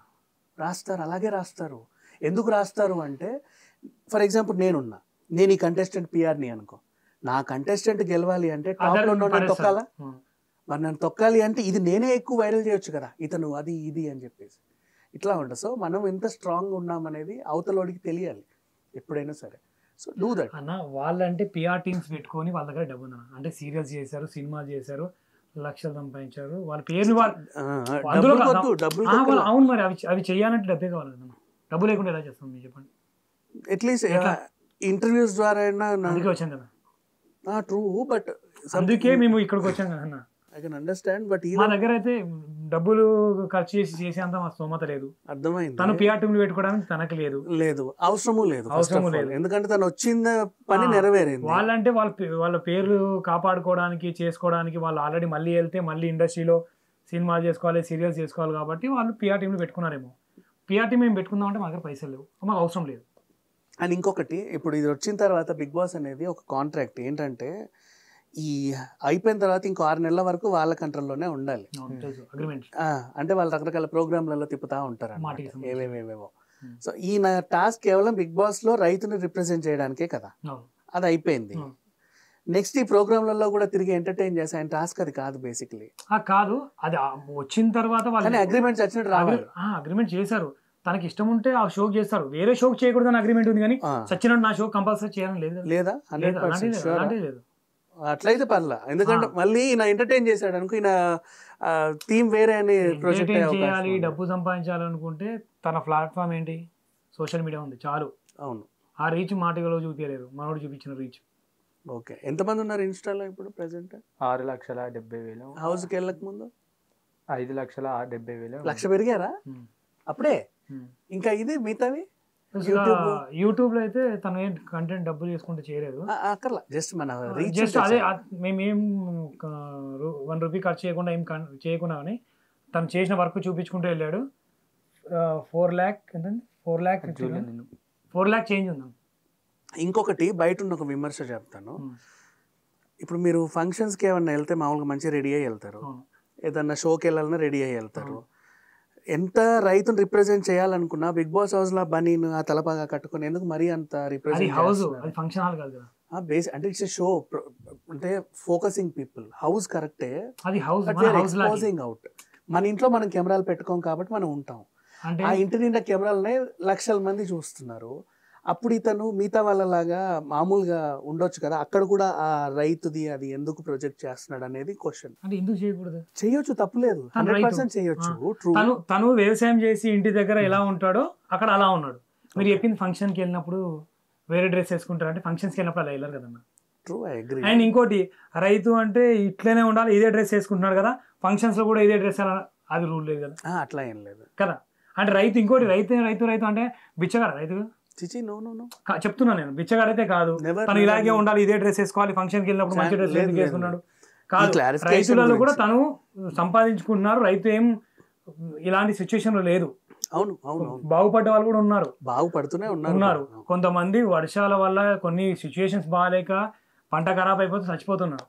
అలాగే రాస్తారు. ఎందుకు రాస్తారు అంటే, ఫర్ ఎగ్జాంపుల్ నేను ఈ కంటెస్టెంట్ పిఆర్ని అనుకో, నా కంటెస్టెంట్ గెలవాలి అంటే టాప్లో నన్ను తొక్కాలా? మరి నన్ను తొక్కాలి అంటే ఇది నేనే ఎక్కువ వైరల్ చేయొచ్చు కదా, ఇతను అది ఇది అని చెప్పేసి ఇట్లా ఉంటుంది. సో మనం ఎంత స్ట్రాంగ్ ఉన్నామనేది అవతలోడికి తెలియాలి ఎప్పుడైనా సరే. సో డూ దట్ అన్న. వాళ్ళంటే పిఆర్ టీమ్స్ పెట్టుకొని వాళ్ళ దగ్గర డబ్బు ఉందన్న, అంటే సీరియల్స్ చేశారు, సినిమా చేశారు, లక్షలు సంపాదించారు, వాళ్ళ పేరు అవును. మరి అవి చేయాలంటే డబ్బే కావాలి కదా, డబ్బు లేకుండా ఎలా చేస్తాం మీరు చెప్పండి? అట్లీస్ట్ ఇంటర్వ్యూస్ ద్వారా అందుకే వచ్చాం కదా. ట్రూ, బట్ అందుకే మేము ఇక్కడికి వచ్చాం కదా అన్న. ఐ కెన్ అండర్స్టాండ్, బట్ మా దగ్గర అయితే డబ్బులు ఖర్చు చేసేంత మా స్తోమత లేదు. అర్థమైంది. తను పిఆర్ టీంలు పెట్టుకోవడానికి తనకు లేదు, అవసరము లేదు. ఎందుకంటే తను వచ్చిన పని నెరవేరింది. వాళ్ళంటే వాళ్ళ పేర్లు కాపాడుకోవడానికి చేసుకోవడానికి వాళ్ళు ఆల్రెడీ మళ్ళీ వెళ్తే మళ్ళీ ఇండస్ట్రీలో సినిమాలు చేసుకోవాలి, సీరియల్స్ చేసుకోవాలి కాబట్టి వాళ్ళు పిఆర్ టీంలు పెట్టుకున్నారేమో. పిఆర్ టీం మేము పెట్టుకుందాం అంటే మా దగ్గర పైసలు లేవు, మాకు అవసరం లేదు. అండ్ ఇంకొకటి, ఇప్పుడు ఇది వచ్చిన తర్వాత బిగ్ బాస్ అనేది ఒక కాంట్రాక్ట్ ఏంటంటే, ఈ అయిపోయిన తర్వాత ఇంకో 6 నెలల వరకు వాళ్ళ కంట్రోల్లోనే ఉండాలి. అంటే వాళ్ళు రకరకాల ప్రోగ్రాంలలో తిప్పుతా ఉంటారు ఏవేవేవో. సో ఈయన టాస్క్ కేవలం బిగ్ బాస్ లో రైతుని రిప్రజెంట్ చేయడానికే కదా, అవును. అది అయిపోయింది. Hmm. నెక్స్ట్ ఈ ప్రోగ్రాంలలో కూడా తిరిగి ఎంటర్టైన్ చేసే ఆయన టాస్క్ అది కాదు బేసిక్లీ. కాదు, అది వచ్చిన తర్వాత కానీ వాళ్ళు అగ్రిమెంట్ వచ్చినట్టు రావాలి. అగ్రిమెంట్ చేశారు. తనకి ఇష్టం ఉంటే ఆ షోకి చేస్తారు, వేరే షోకి చేయకూడదని అగ్రిమెంట్ ఉంది. కానీ సచ్చినట్టు నా షో కంపల్సరీ చేయాలని లేదు లేదా 100% sure. అలాంటిది లేదు. అట్లయితే పర్లా, ఎందుకంటే మళ్ళీ ఈయన ఎంటర్టైన్ చేశాడు అనుకో, ఈయన థీమ్ వేరే అని ప్రొజెక్ట్ ఎంటర్టైన్ చేయాలి, డబ్బు సంపాదించాలనుకుంటే తన ప్లాట్ఫామ్ ఏంటి, సోషల్ మీడియా ఉంది చాలు. అవును, ఆ రీచ్ మాటలో చూపించలేదు, మనోడు చూపించిన రీచ్. ఓకే. ఎంతమంది ఉన్నారు ఇన్స్టాలో ఇప్పుడు ప్రెసెంట్? 6,70,000. హౌస్కి వెళ్ళక ముందు 5,70,000. లక్ష పెరిగారా అప్పుడే? ఇంకా ఇది మిగతావి యూట్యూబ్ లో అయితే తను ఏం కంటెంట్ డబ్బులు చేసుకుంటే చేయలేదు. అక్కర్లా, జస్ట్ మన రీచ్. జస్ట్ అదే, మేమేం 1 రూపీ ఖర్చు చేయకుండా ఏం చేయకుండా అని తను చేసిన వర్క్ చూపించుకుంటూ వెళ్ళాడు. 4 lakh ఎంతండి, 4 lakh చేంజ్ ఉందా. ఇంకొకటి బయట ఉన్న ఒక విమర్శ చెప్తాను. ఇప్పుడు మీరు ఫంక్షన్స్కి ఏమన్నా వెళ్తే మామూలుగా మంచిగా రెడీ అయ్యి వెళ్తారు, ఏదన్నా షోకి వెళ్ళాలన్నా రెడీ అయ్యి వెళ్తారు. ఎంత రైతుని రిప్రజెంట్ చేయాలనుకున్నా బిగ్ బాస్ హౌస్ లో బనీన్ ఆ తలపాగా కట్టుకుని ఎందుకు మరీ అంత రిప్రజెంట్ ఫంక్షన్ హాల్ కాదు కదా, బేసిక్ అంటే ఇట్స్ షో, అంటే ఫోకసింగ్ పీపుల్. హౌస్ కరెక్టే, అది హౌస్ ఎక్స్పోజింగ్ అవుట్. మన ఇంట్లో మనం కెమెరాలు పెట్టుకోం కాబట్టి మనం ఉంటాం, ఆ ఇంటి నిండా కెమెరాలనే లక్షల మంది చూస్తున్నారు. అప్పుడు ఇతను మిగతా వాళ్ళలాగా మామూలుగా ఉండొచ్చు కదా, అక్కడ కూడా ఆ రైతుది అది ఎందుకు ప్రొజెక్ట్ చేస్తున్నాడు అనేది క్వశ్చన్. అంటే ఎందుకు చేయకూడదు? చేయొచ్చు, తప్పులేదు, 100% చేయొచ్చు. తను వ్యవసాయం చేసి ఇంటి దగ్గర ఎలా ఉంటాడో అక్కడ అలా ఉన్నాడు. మీరు చెప్పింది ఫంక్షన్కి వెళ్ళినప్పుడు వేరే డ్రెస్ వేసుకుంటారు అంటే ఫంక్షన్స్కి వెళ్ళినప్పుడు అలా వెళ్ళారు కదన్నా. True, I agree. అండ్ ఇంకోటి, రైతు అంటే ఇట్లనే ఉండాలి, ఇదే డ్రెస్ వేసుకుంటున్నాడు కదా, ఫంక్షన్స్ లో కూడా ఇదే డ్రెస్, అది రూల్ లేదు కదా. అట్లా ఏం లేదు కదా. అంటే రైతు ఇంకోటి, రైతు అంటే బిచ్చగాడు రైతు చెప్తున్నా నేను, బిచ్చగాడైతే కాదు. తను ఇలాగే ఉండాలి, ఇదే డ్రెస్ వేసుకోవాలి, ఫంక్షన్ కి వెళ్ళినప్పుడు మంచి డ్రెస్ ఎందుకు వేసుకున్నాడు కాదు. రైతులలో కూడా తను సంపాదించుకుంటున్నారు, రైతు ఏం ఇలాంటి సిచ్యువేషన్ లో లేదు. అవును అవును, బాగుపడ్డ వాళ్ళు కూడా ఉన్నారు, బాగుపడుతూనే ఉన్నారు. కొంతమంది వర్షాల వల్ల కొన్ని సిచ్యువేషన్స్ బాగాలేక పంట ఖరాబ్ అయిపోతే చచ్చిపోతున్నారు.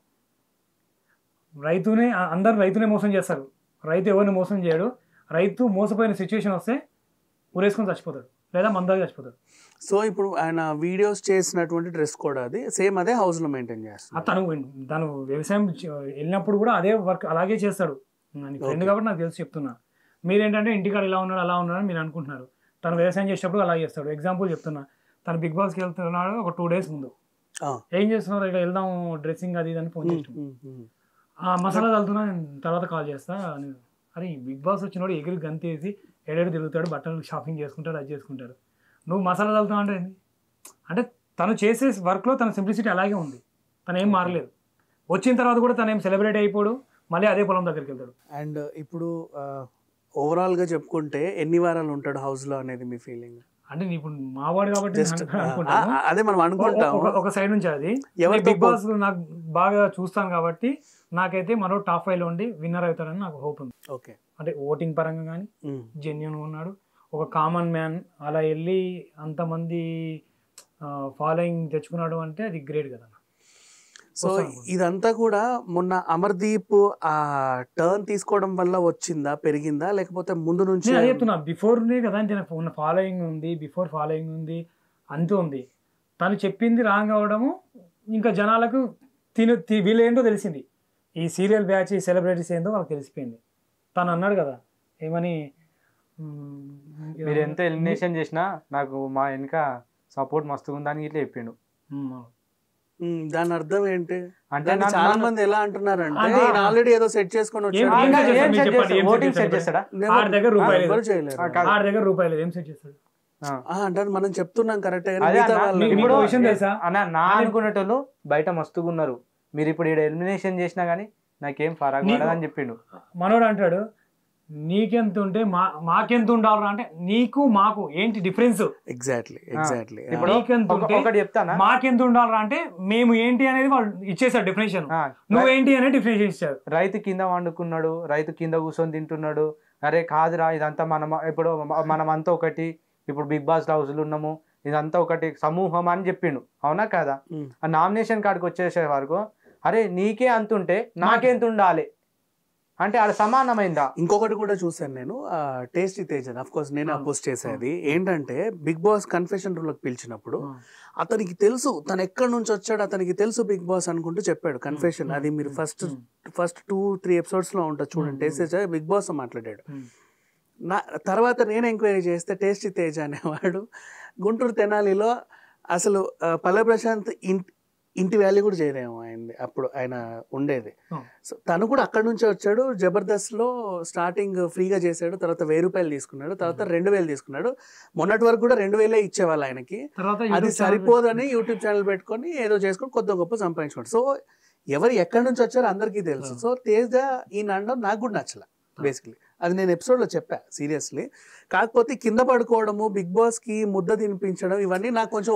అందరు రైతునే మోసం చేస్తారు, రైతు ఎవరిని మోసం చేయడు. రైతు మోసపోయిన సిచ్యువేషన్ వస్తే ఊరేసుకొని చచ్చిపోతాడు, లేదా మందాగా చచ్చిపోతాడు. సో ఇప్పుడు ఆయన వీడియోస్ చేసినటువంటి డ్రెస్ కోడ్ అది సేమ్ అదే హౌస్ లో మెయింటైన్ చేస్తాడు. తను వ్యవసాయం వెళ్ళినప్పుడు కూడా అదే వర్క్ అలాగే చేస్తాడు. ఫ్రెండ్ కాబట్టి నాకు తెలిసి చెప్తున్నా. మీరేంటంటే ఇంటికాడ ఇలా ఉన్నాడు అలా ఉన్నాడు అని మీరు అనుకుంటున్నారు, తను వ్యవసాయం చేసేటప్పుడు అలా చేస్తాడు. ఎగ్జాంపుల్ చెప్తున్నా, తను బిగ్ బాస్కి వెళ్తున్నాడు ఒక 2 days ముందు, ఏం చేస్తున్నారు, ఇక్కడ వెళ్దాం డ్రెస్సింగ్ అది ఇది అని ఫోన్ చేస్తాం, మసాలా చల్లుతున్నా, తర్వాత కాల్ చేస్తా. అరే బిగ్ బాస్ వచ్చినోడు ఎగిరి గంతేసి ఎడేడు తిరుగుతాడు, బట్టలు షాపింగ్ చేసుకుంటాడు, అది చేసుకుంటాడు, నువ్వు మసాలా చల్లుతావు అంటే ఏంది? అంటే తను చేసే వర్క్లో తన సింప్లిసిటీ అలాగే ఉంది, తను ఏం మారలేదు. వచ్చిన తర్వాత కూడా తను ఏం సెలబ్రేట్ అయిపోడు, మళ్ళీ అదే పొలం దగ్గరికి వెళ్తాడు. అండ్ ఇప్పుడు ఓవరాల్ గా చెప్పుకుంటే ఎన్ని వారాలు ఉంటాడు హౌస్ లో అనేది మీ ఫీలింగ్? అంటే ఇప్పుడు మావాడు కాబట్టి అదే మనం అనుకుంటాం ఒక సైడ్ నుంచి. అది బిగ్ బాస్ నాకు బాగా చూస్తాను కాబట్టి నాకైతే మరో టాప్ 5 లో ఉండి విన్నర్ అవుతాడని నాకు హోప్ ఉంది. ఓకే, అంటే ఓటింగ్ పరంగా కానీ జెన్యూన్గా ఉన్నాడు, ఒక కామన్ మ్యాన్ అలా వెళ్ళి అంతమంది ఫాలోయింగ్ తెచ్చుకున్నాడు అంటే అది గ్రేట్ కదా. సో ఇదంతా కూడా మొన్న అమర్దీప్ ఆ టర్న్ తీసుకోవడం వల్ల వచ్చిందా, పెరిగిందా, లేకపోతే ముందు నుంచి? అదే చెప్తున్నా, బిఫోర్నే కదా అంటే ఉన్న ఫాలోయింగ్ ఉంది, బిఫోర్ ఫాలోయింగ్ ఉంది, అంత ఉంది. తను చెప్పింది రాంగ్ అవడము, ఇంకా జనాలకు వీళ్ళేంటో తెలిసింది, ఈ సీరియల్ బ్యాచ్ ఈ సెలబ్రిటీస్ ఏందో వాళ్ళకి తెలిసిపోయింది. తను అన్నాడు కదా ఏమని, మీరు ఎంత ఎలిమినేషన్ చేసినా నాకు మా వెనుక సపోర్ట్ మస్తుగా ఉందని ఇట్లా చెప్పిండు. దాని అర్థం ఏంటి అంటే చాలా మంది ఎలా అంటున్నారంటే ఆల్రెడీ ఏదో సెట్ చేసుకొని వచ్చాడు, అంటే మనం చెప్తున్నాం కరెక్ట్. నా అనుకునేటోళ్ళు బయట మస్తుగా ఉన్నారు, మీరు ఇప్పుడు ఇక్కడ ఎలిమినేషన్ చేసినా గానీ నాకేం ఫరక్ పడదని చెప్పిండు. మనోడు అంటాడు నీకెంత ఉంటే మాకెంత ఉండాలి అంటే నీకు మాకు ఏంటి డిఫరెన్స్? ఎగ్జాక్ట్లీ. ఇప్పుడు చెప్తాను, మాకెంత ఉండాలి అంటే మేము ఏంటి అనేది వాళ్ళు ఇచ్చేసారు డెఫినేషన్, నువ్వేంటి అనేది డెఫినేషన్ ఇచ్చారు. రైతు కింద వండుకున్నాడు, రైతు కింద కూర్చొని తింటున్నాడు, అరే కాదురా ఇదంతా ఇప్పుడు మనమంతా ఒకటి, ఇప్పుడు బిగ్ బాస్ హౌస్లో ఉన్నాము, ఇదంతా ఒకటి సమూహం అని చెప్పిండు. అవునా కాదా? ఆ నామినేషన్ కార్డుకి వచ్చేసే వరకు అరే నీకే అంత ఉంటే నాకెంత ఉండాలి అంటే ఆడ సమానమైందా? ఇంకొకటి కూడా చూసాను నేను, టేస్టీ తేజ్ అని, అఫ్ కోర్స్ నేను అపోజ్ చేసేది ఏంటంటే బిగ్ బాస్ కన్ఫెషన్ రూమ్ లోకి పిలిచినప్పుడు అతనికి తెలుసు తను ఎక్కడి నుంచి వచ్చాడు, అతనికి తెలుసు బిగ్ బాస్ అనుకుంటూ చెప్పాడు కన్ఫెషన్. అది మీరు ఫస్ట్ 2-3 ఎపిసోడ్స్ లో ఉంటుంది చూడండి. టేస్టీ తేజ్ బిగ్ బాస్ మాట్లాడాడు. నా తర్వాత నేను ఎంక్వైరీ చేస్తే టేస్టీ తేజ్ అనేవాడు గుంటూరు తెనాలిలో అసలు పల్లె ప్రశాంత్ ఇంటి వాల్యూ కూడా చేయలేము ఆయనది అప్పుడు ఆయన ఉండేది. సో తను కూడా అక్కడ నుంచే వచ్చాడు. జబర్దస్త్ లో స్టార్టింగ్ ఫ్రీగా చేశాడు, తర్వాత 1000 రూపాయలు తీసుకున్నాడు, తర్వాత 2000 తీసుకున్నాడు. మొన్నటి వరకు కూడా 2000 ఇచ్చేవాళ్ళు ఆయనకి. అది సరిపోదని యూట్యూబ్ ఛానల్ పెట్టుకొని ఏదో చేసుకొని కొద్ది గొప్ప సంపాదించుకోండి. సో ఎవరు ఎక్కడి నుంచి వచ్చారో అందరికీ తెలుసు. సో తేజ ఈయన అనడం నాకు కూడా నచ్చల బేసిక్లీ. అది నేను ఎపిసోడ్ లో చెప్పా సీరియస్లీ. కాకపోతే కింద పడుకోవడము, బిగ్ బాస్ కి ముద్ద తినిపించడం, ఇవన్నీ నాకు కొంచెం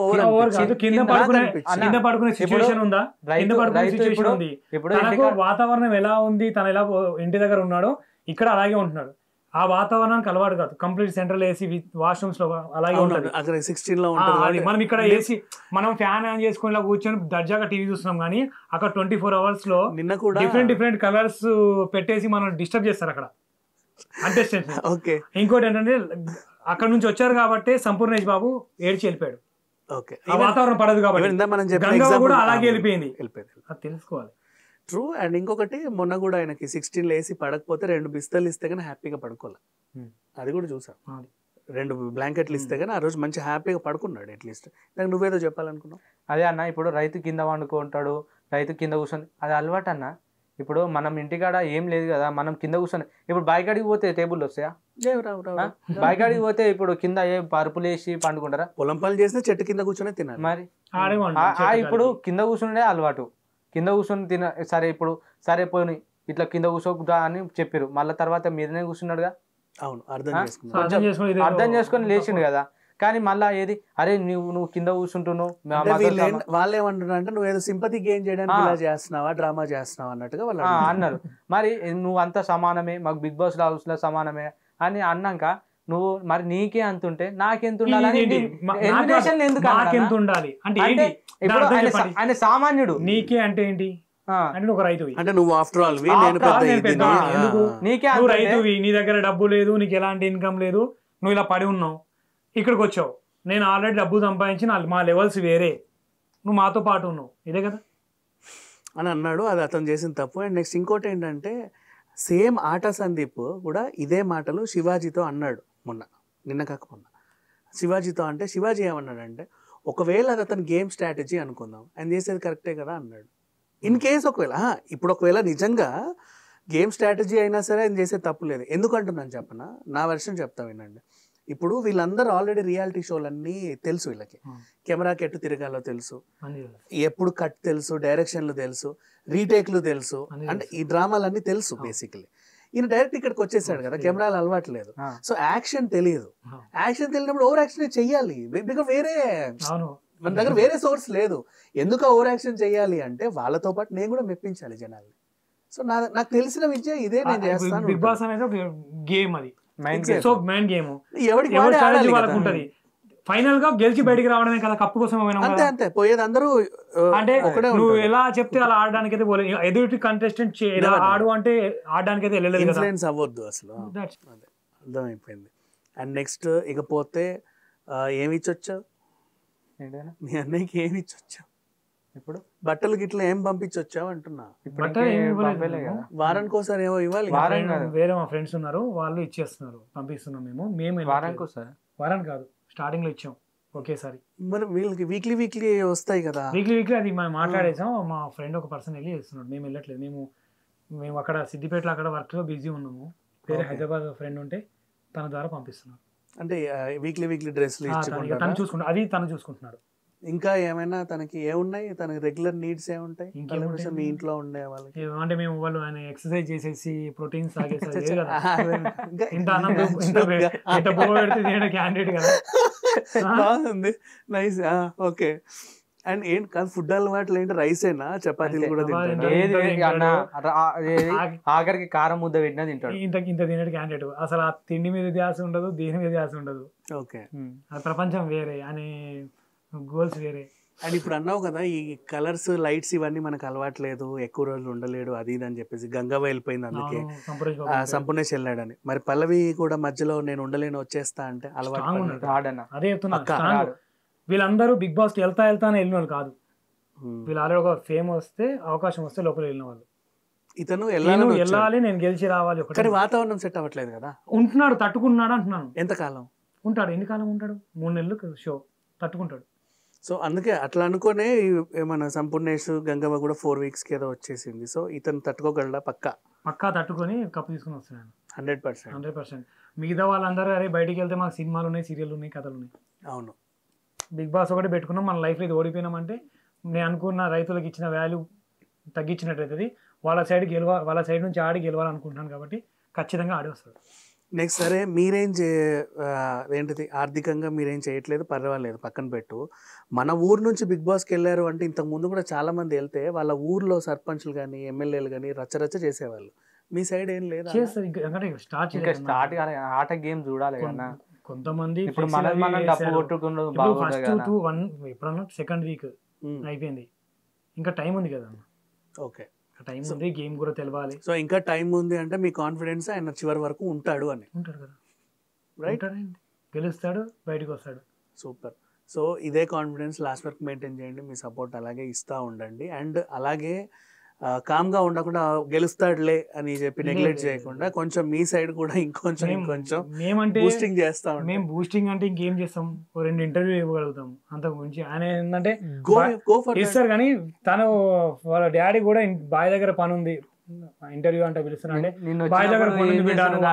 వాతావరణం ఎలా ఉంది, తను ఎలా ఇంటి దగ్గర ఉన్నాడో ఇక్కడ అలాగే ఉంటున్నాడు. ఆ వాతావరణానికి అలవాటు కాదు. కంప్లీట్ సెంట్రల్ ఏసీ వాష్రూమ్స్ లో అలాగే ఉంటుంది. అక్కడ 16 లో ఉంటుంది. మనం ఇక్కడ ఏసీ మనం ఫ్యాన్ ఆన్ చేసుకుని ఇలా కూర్చొని దర్జాగా టీవీ చూస్తున్నాం, కానీ అక్కడ 24 hours లో నిన్న కూడా డిఫరెంట్ కలర్స్ పెట్టేసి మనం డిస్టర్బ్ చేస్తారు అక్కడ. అంటే ఓకే. ఇంకోటి ఏంటంటే అక్కడ నుంచి వచ్చారు కాబట్టి సంపూర్ణేష్ బాబు ఏడ్చి వెళ్ళిపోయాడు. ఓకే. ఆ వాతావరణం పడదు కాబట్టి గంగా కూడా అలాగే వెళ్ళిపోయింది. అది తెలుసుకోవాలి. ట్రూ. అండ్ ఇంకొకటి మొన్న కూడా ఆయనకి 16 లో వేసి పడకపోతే 2 బిస్తలు ఇస్తే కానీ హ్యాపీగా పడుకోవాలి. అది కూడా చూసాం. 2 బ్లాంకెట్లు ఇస్తే కానీ ఆ రోజు మంచి హ్యాపీగా పడుకున్నాడు అట్లీస్ట్. నాకు నువ్వేదో చెప్పాలనుకున్నావు. అదే అన్న, ఇప్పుడు రైతు కింద వండుకుంటాడు, రైతు కింద కూర్చొని, అది అలవాటు అన్న. ఇప్పుడు మనం ఇంటికాడ ఏం లేదు కదా, మనం కింద కూర్చొని ఇప్పుడు బాయికాడికి పోతే టేబుల్ వస్తాయా? బాయికాడికి పోతే ఇప్పుడు కింద ఏ పరుపులు వేసి పండుకుంటారా? పొలం పనులు చేసినా చెట్టు కింద కూర్చొని తినాలి. మరి ఇప్పుడు కింద కూర్చునే అలవాటు, కింద కూర్చొని తిన. సరే ఇప్పుడు సరే పోయి ఇట్లా కింద కూర్చోకుదా అని చెప్పారు, మళ్ళీ తర్వాత మీదనే కూర్చున్నాడుగా. అవును, అర్థం చేసుకొని లేచిండు కదా. కానీ మళ్ళా ఏది, అరే నువ్వు కింద కూర్చుంటున్నావు, వాళ్ళు ఏమంటున్నా అంటే నువ్వు ఏదో సింపతి గెయిన్ చేయడానికి ఇలా చేస్తున్నావా, డ్రామా చేస్తున్నావా అన్నట్టుగా వాళ్ళు అన్నారు. మరి నువ్వు అంతా సమానమే, మాకు బిగ్ బాస్ హౌస్ లో సమానమే అని అన్నాక నువ్వు మరి నీకే అంత ఉంటే నాకెంత ఉండాలి? ఇప్పుడు ఆయన సామాన్యుడు, నీకే అంటే ఏంటి అంటే ఒక రైతువి, అంటే నువ్వు ఆఫ్టర్ ఆల్ నీకే రైతువి, నీ దగ్గర డబ్బు లేదు, నీకు ఎలాంటి ఇన్కమ్ లేదు, నువ్వు ఇలా పడి ఉన్నావు, ఇక్కడికి వచ్చావు, నేను ఆల్రెడీ డబ్బు సంపాదించి మా లెవెల్స్ వేరే, నువ్వు మాతో పాటు ఉన్నావు, ఇదే కదా అని అన్నాడు. అది అతను చేసిన తప్పు. అండ్ నెక్స్ట్ ఇంకోటి ఏంటంటే సేమ్ ఆట సందీప్ కూడా ఇదే మాటలు శివాజీతో అన్నాడు నిన్న కాక మొన్న. శివాజీతో అంటే శివాజీ ఏమన్నాడంటే ఒకవేళ అది అతను గేమ్ స్ట్రాటజీ అనుకుందాం, ఆయన చేసేది కరెక్టే కదా అన్నాడు. ఇన్ కేస్ ఒకవేళ నిజంగా గేమ్ స్ట్రాటజీ అయినా సరే ఆయన చేసేది తప్పు లేదు. ఎందుకంటున్నాను చెప్పనా, నా వెర్షన్ చెప్తా వినండి. ఇప్పుడు వీళ్ళందరూ ఆల్రెడీ రియాలిటీ షోలన్నీ తెలుసు, వీళ్ళకి కెమెరాకి ఎట్టు తిరగాలో తెలుసు, ఎప్పుడు కట్ తెలుసు, డైరెక్షన్లు తెలుసు, రీటేక్లు తెలుసు, అంటే ఈ డ్రామాలన్నీ తెలుసు బేసికలీ. ఈయన డైరెక్ట్ ఇక్కడికి వచ్చేసాడు కదా, కెమెరాలు అలవాట్లేదు, సో యాక్షన్ తెలియదు. యాక్షన్ తెలియనప్పుడు ఓవర్ యాక్షన్ చెయ్యాలి, బికాజ్ మన దగ్గర వేరే సోర్స్ లేదు. ఎందుకు ఓవర్ యాక్షన్ చెయ్యాలి అంటే వాళ్ళతో పాటు నేను కూడా మెప్పించాలి జనాల్ని. సో నాకు తెలిసిన విద్య ఇదే, నేను చేస్తాను. బిగ్ బాస్ అనేది ఒక గేమ్, అది సో మైండ్ గేమ్, ఎవరికి వాళ్ళకు ఉంటది. ఫైనల్ గా గెలిచి బయటికి రావడమే కదా, కప్పు కోసం అంతే అంతే పోయేది అందరూ. అంటే నువ్వు ఎలా చెప్తే అలా ఆడడానికి అయితే పోలేదు, ఎదుటి కంటెస్టెంట్ ఆడు అంటే ఆడడానికి అయితే వెళ్ళలేదు, ఇన్ఫ్లుయెన్స్ అవ్వద్దు అసలు. అర్థమైపోయింది. అండ్ నెక్స్ట్ ఇకపోతే ఏమి ఇచ్చొచ్చావు మీ అన్నయ్యకి, ఏమి ఇచ్చొచ్చావు? ఇప్పుడు బట్టలు గిట్ల ఏం పంపించొచ్చావు అంటున్నా. వారానికి ఒకసారి ఏమో ఇవ్వాలి. వేరే మా ఫ్రెండ్స్ ఉన్నారు, వాళ్ళు ఇచ్చేస్తున్నారు, పంపిస్తున్నాం. మేము వారానికి కాదు, స్టార్టింగ్ లో ఇచ్చాం ఒకేసారి. మరి వీళ్ళకి వీక్లీ వస్తాయి కదా. వీక్లీ అది మేము మాట్లాడేసాం. మా ఫ్రెండ్ ఒక పర్సన్ వెళ్ళి చేస్తున్నాడు, మేము వెళ్ళట్లేదు. మేము అక్కడ సిద్దిపేటలో అక్కడ వర్క్ లో బిజీ ఉన్నాము. వేరే హైదరాబాద్ ఫ్రెండ్ ఉంటే తన ద్వారా పంపిస్తున్నాం. అంటే వీక్లీ డ్రెస్లు తను చూసుకుంటా, అది తను చూసుకుంటున్నాడు. ఇంకా ఏమైనా తనకి ఏమున్నాయి, తనకి రెగ్యులర్ నీడ్స్ ఏముంటాయి మీ ఇంట్లో ఉండే వాళ్ళకి? అంటే మేము వాళ్ళు ఆయన ఎక్సర్సైజ్ చేసేసి ప్రోటీన్స్ తాగేసి క్యాండిడేట్ కదా. బాగుంది, నైస్. ఓకే. అండ్ ఏంటి కాదు ఫుడ్ అలవాట్లు ఏంటి, రైసేనా, చపాతీలు కూడా ఆఖరికి కారం ముద్ద పెట్టినా తింటాడు. ఇంత తినేది క్యాండిడేట్. అసలు ఆ తిండి మీద ధ్యాస ఉండదు, దేని మీద ధ్యాస ఉండదు. ఓకే. ప్రపంచం వేరే అని గోల్స్ వేరే. అండ్ ఇప్పుడు అన్నావు కదా ఈ కలర్స్ లైట్స్ ఇవన్నీ మనకు అలవాట్లేదు, ఎక్కువ రోజులు ఉండలేడు అది ఇది అని చెప్పేసి గంగవ్వ వెళ్ళిపోయింది అందుకే, సంపూర్ణేష్ వెళ్ళాడని. మరి పల్లవి కూడా మధ్యలో నేను ఉండలేను వచ్చేస్తా అంటే అలవాటు రాడన్న. అదే చెప్తున్నా, వీళ్ళందరూ బిగ్ బాస్ కి వెళ్తా అని వెళ్ళిన వాళ్ళు కాదు. వీళ్ళు ఆల్రెడీ ఒక ఫేమ్ వస్తే అవకాశం వస్తే లోపల వెళ్ళిన వాళ్ళు. ఇతను వెళ్ళాలి, నేను గెలిచి రావాలి. కానీ వాతావరణం సెట్ అవ్వట్లేదు కదా. ఉంటున్నాడు, తట్టుకుంటున్నాడు అంటున్నాను. ఎంతకాలం ఉంటాడు? ఎన్ని కాలం ఉంటాడు? 3 నెలలు షో తట్టుకుంటాడు. సో అందుకే అట్లా అనుకునే మన సంపూర్ణేష్ గంగవ్వ కూడా 4 weeks ఏదో వచ్చేసింది. సో ఇతను తట్టుకోగలడా? పక్కా తట్టుకొని కప్పు తీసుకుని వస్తున్నాను 100%. మిగతా వాళ్ళందరూ అరే బయటికి వెళ్తే మాకు సినిమాలు ఉన్నాయి, సీరియల్ ఉన్నాయి, కథలు ఉన్నాయి. అవును, బిగ్ బాస్ ఒకటి పెట్టుకున్నాం, మన లైఫ్లో ఇది ఓడిపోయినామంటే నేను అనుకున్న రైతులకు ఇచ్చిన వాల్యూ తగ్గించినట్టయితుంది. వాళ్ళ సైడ్ నుంచి ఆడి గెలవాలనుకుంటున్నాను కాబట్టి ఖచ్చితంగా ఆడి వస్తాడు. నెక్స్ట్ సరే ఏంటిది ఆర్థికంగా మీరేం చేయట్లేదు, పర్వాలేదు, పక్కన పెట్టు. మన ఊరు నుంచి బిగ్ బాస్కి వెళ్ళారు అంటే ఇంతకు ముందు కూడా చాలా మంది వెళ్తే వాళ్ళ ఊర్లో సర్పంచ్లు కానీ ఎమ్మెల్యేలు కానీ రచ్చరచ్చ చేసేవాళ్ళు. మీ సైడ్ ఏం లేదు? స్టార్ట్ ఆట గేమ్ చూడాలి కదా కొంతమంది. ఇప్పుడు డబ్బు కొట్టుకున్నారు, ఎప్పుడన్నా సెకండ్ వీక్ అయిపోయింది, ఇంకా టైం ఉంది కదా. ఓకే, టైం ఉంది, గేమ్ కూడా తెలవాలి. సో ఇంకా టైం ఉంది అంటే మీ కాన్ఫిడెన్స్ ఆయన చివరి వరకు ఉంటాడు అని. ఉంటాడు కదా, రైట్, గెలుస్తాడు, బయటకు వస్తాడు. సూపర్. సో ఇదే కాన్ఫిడెన్స్ లాస్ట్ వరకు మెయింటైన్ చేయండి, మీ సపోర్ట్ అలాగే ఇస్తూ ఉండండి. అండ్ అలాగే కామ్గా ఉండకుండా గెలుస్తాడులే అని చెప్పి నెగ్లెక్ట్ చేయకుండా కొంచెం మీ సైడ్ కూడా ఇంకొంచెం బూస్టింగ్ చేస్తా ఉంటాం. మేము బూస్టింగ్ అంటే ఇంకేం చేస్తాం, 2 ఇంటర్వ్యూ ఇవ్వగలుగుతాం, అంతకు మించి. ఆయన ఏంటంటే ఇస్తారు కానీ తను వాళ్ళ డాడీ కూడా బాయ్ దగ్గర పని ఉంది, ఇంటర్వ్యూ అంటే పిలుస్తున్నాడు, బాయ్ దగ్గర పని ఉంది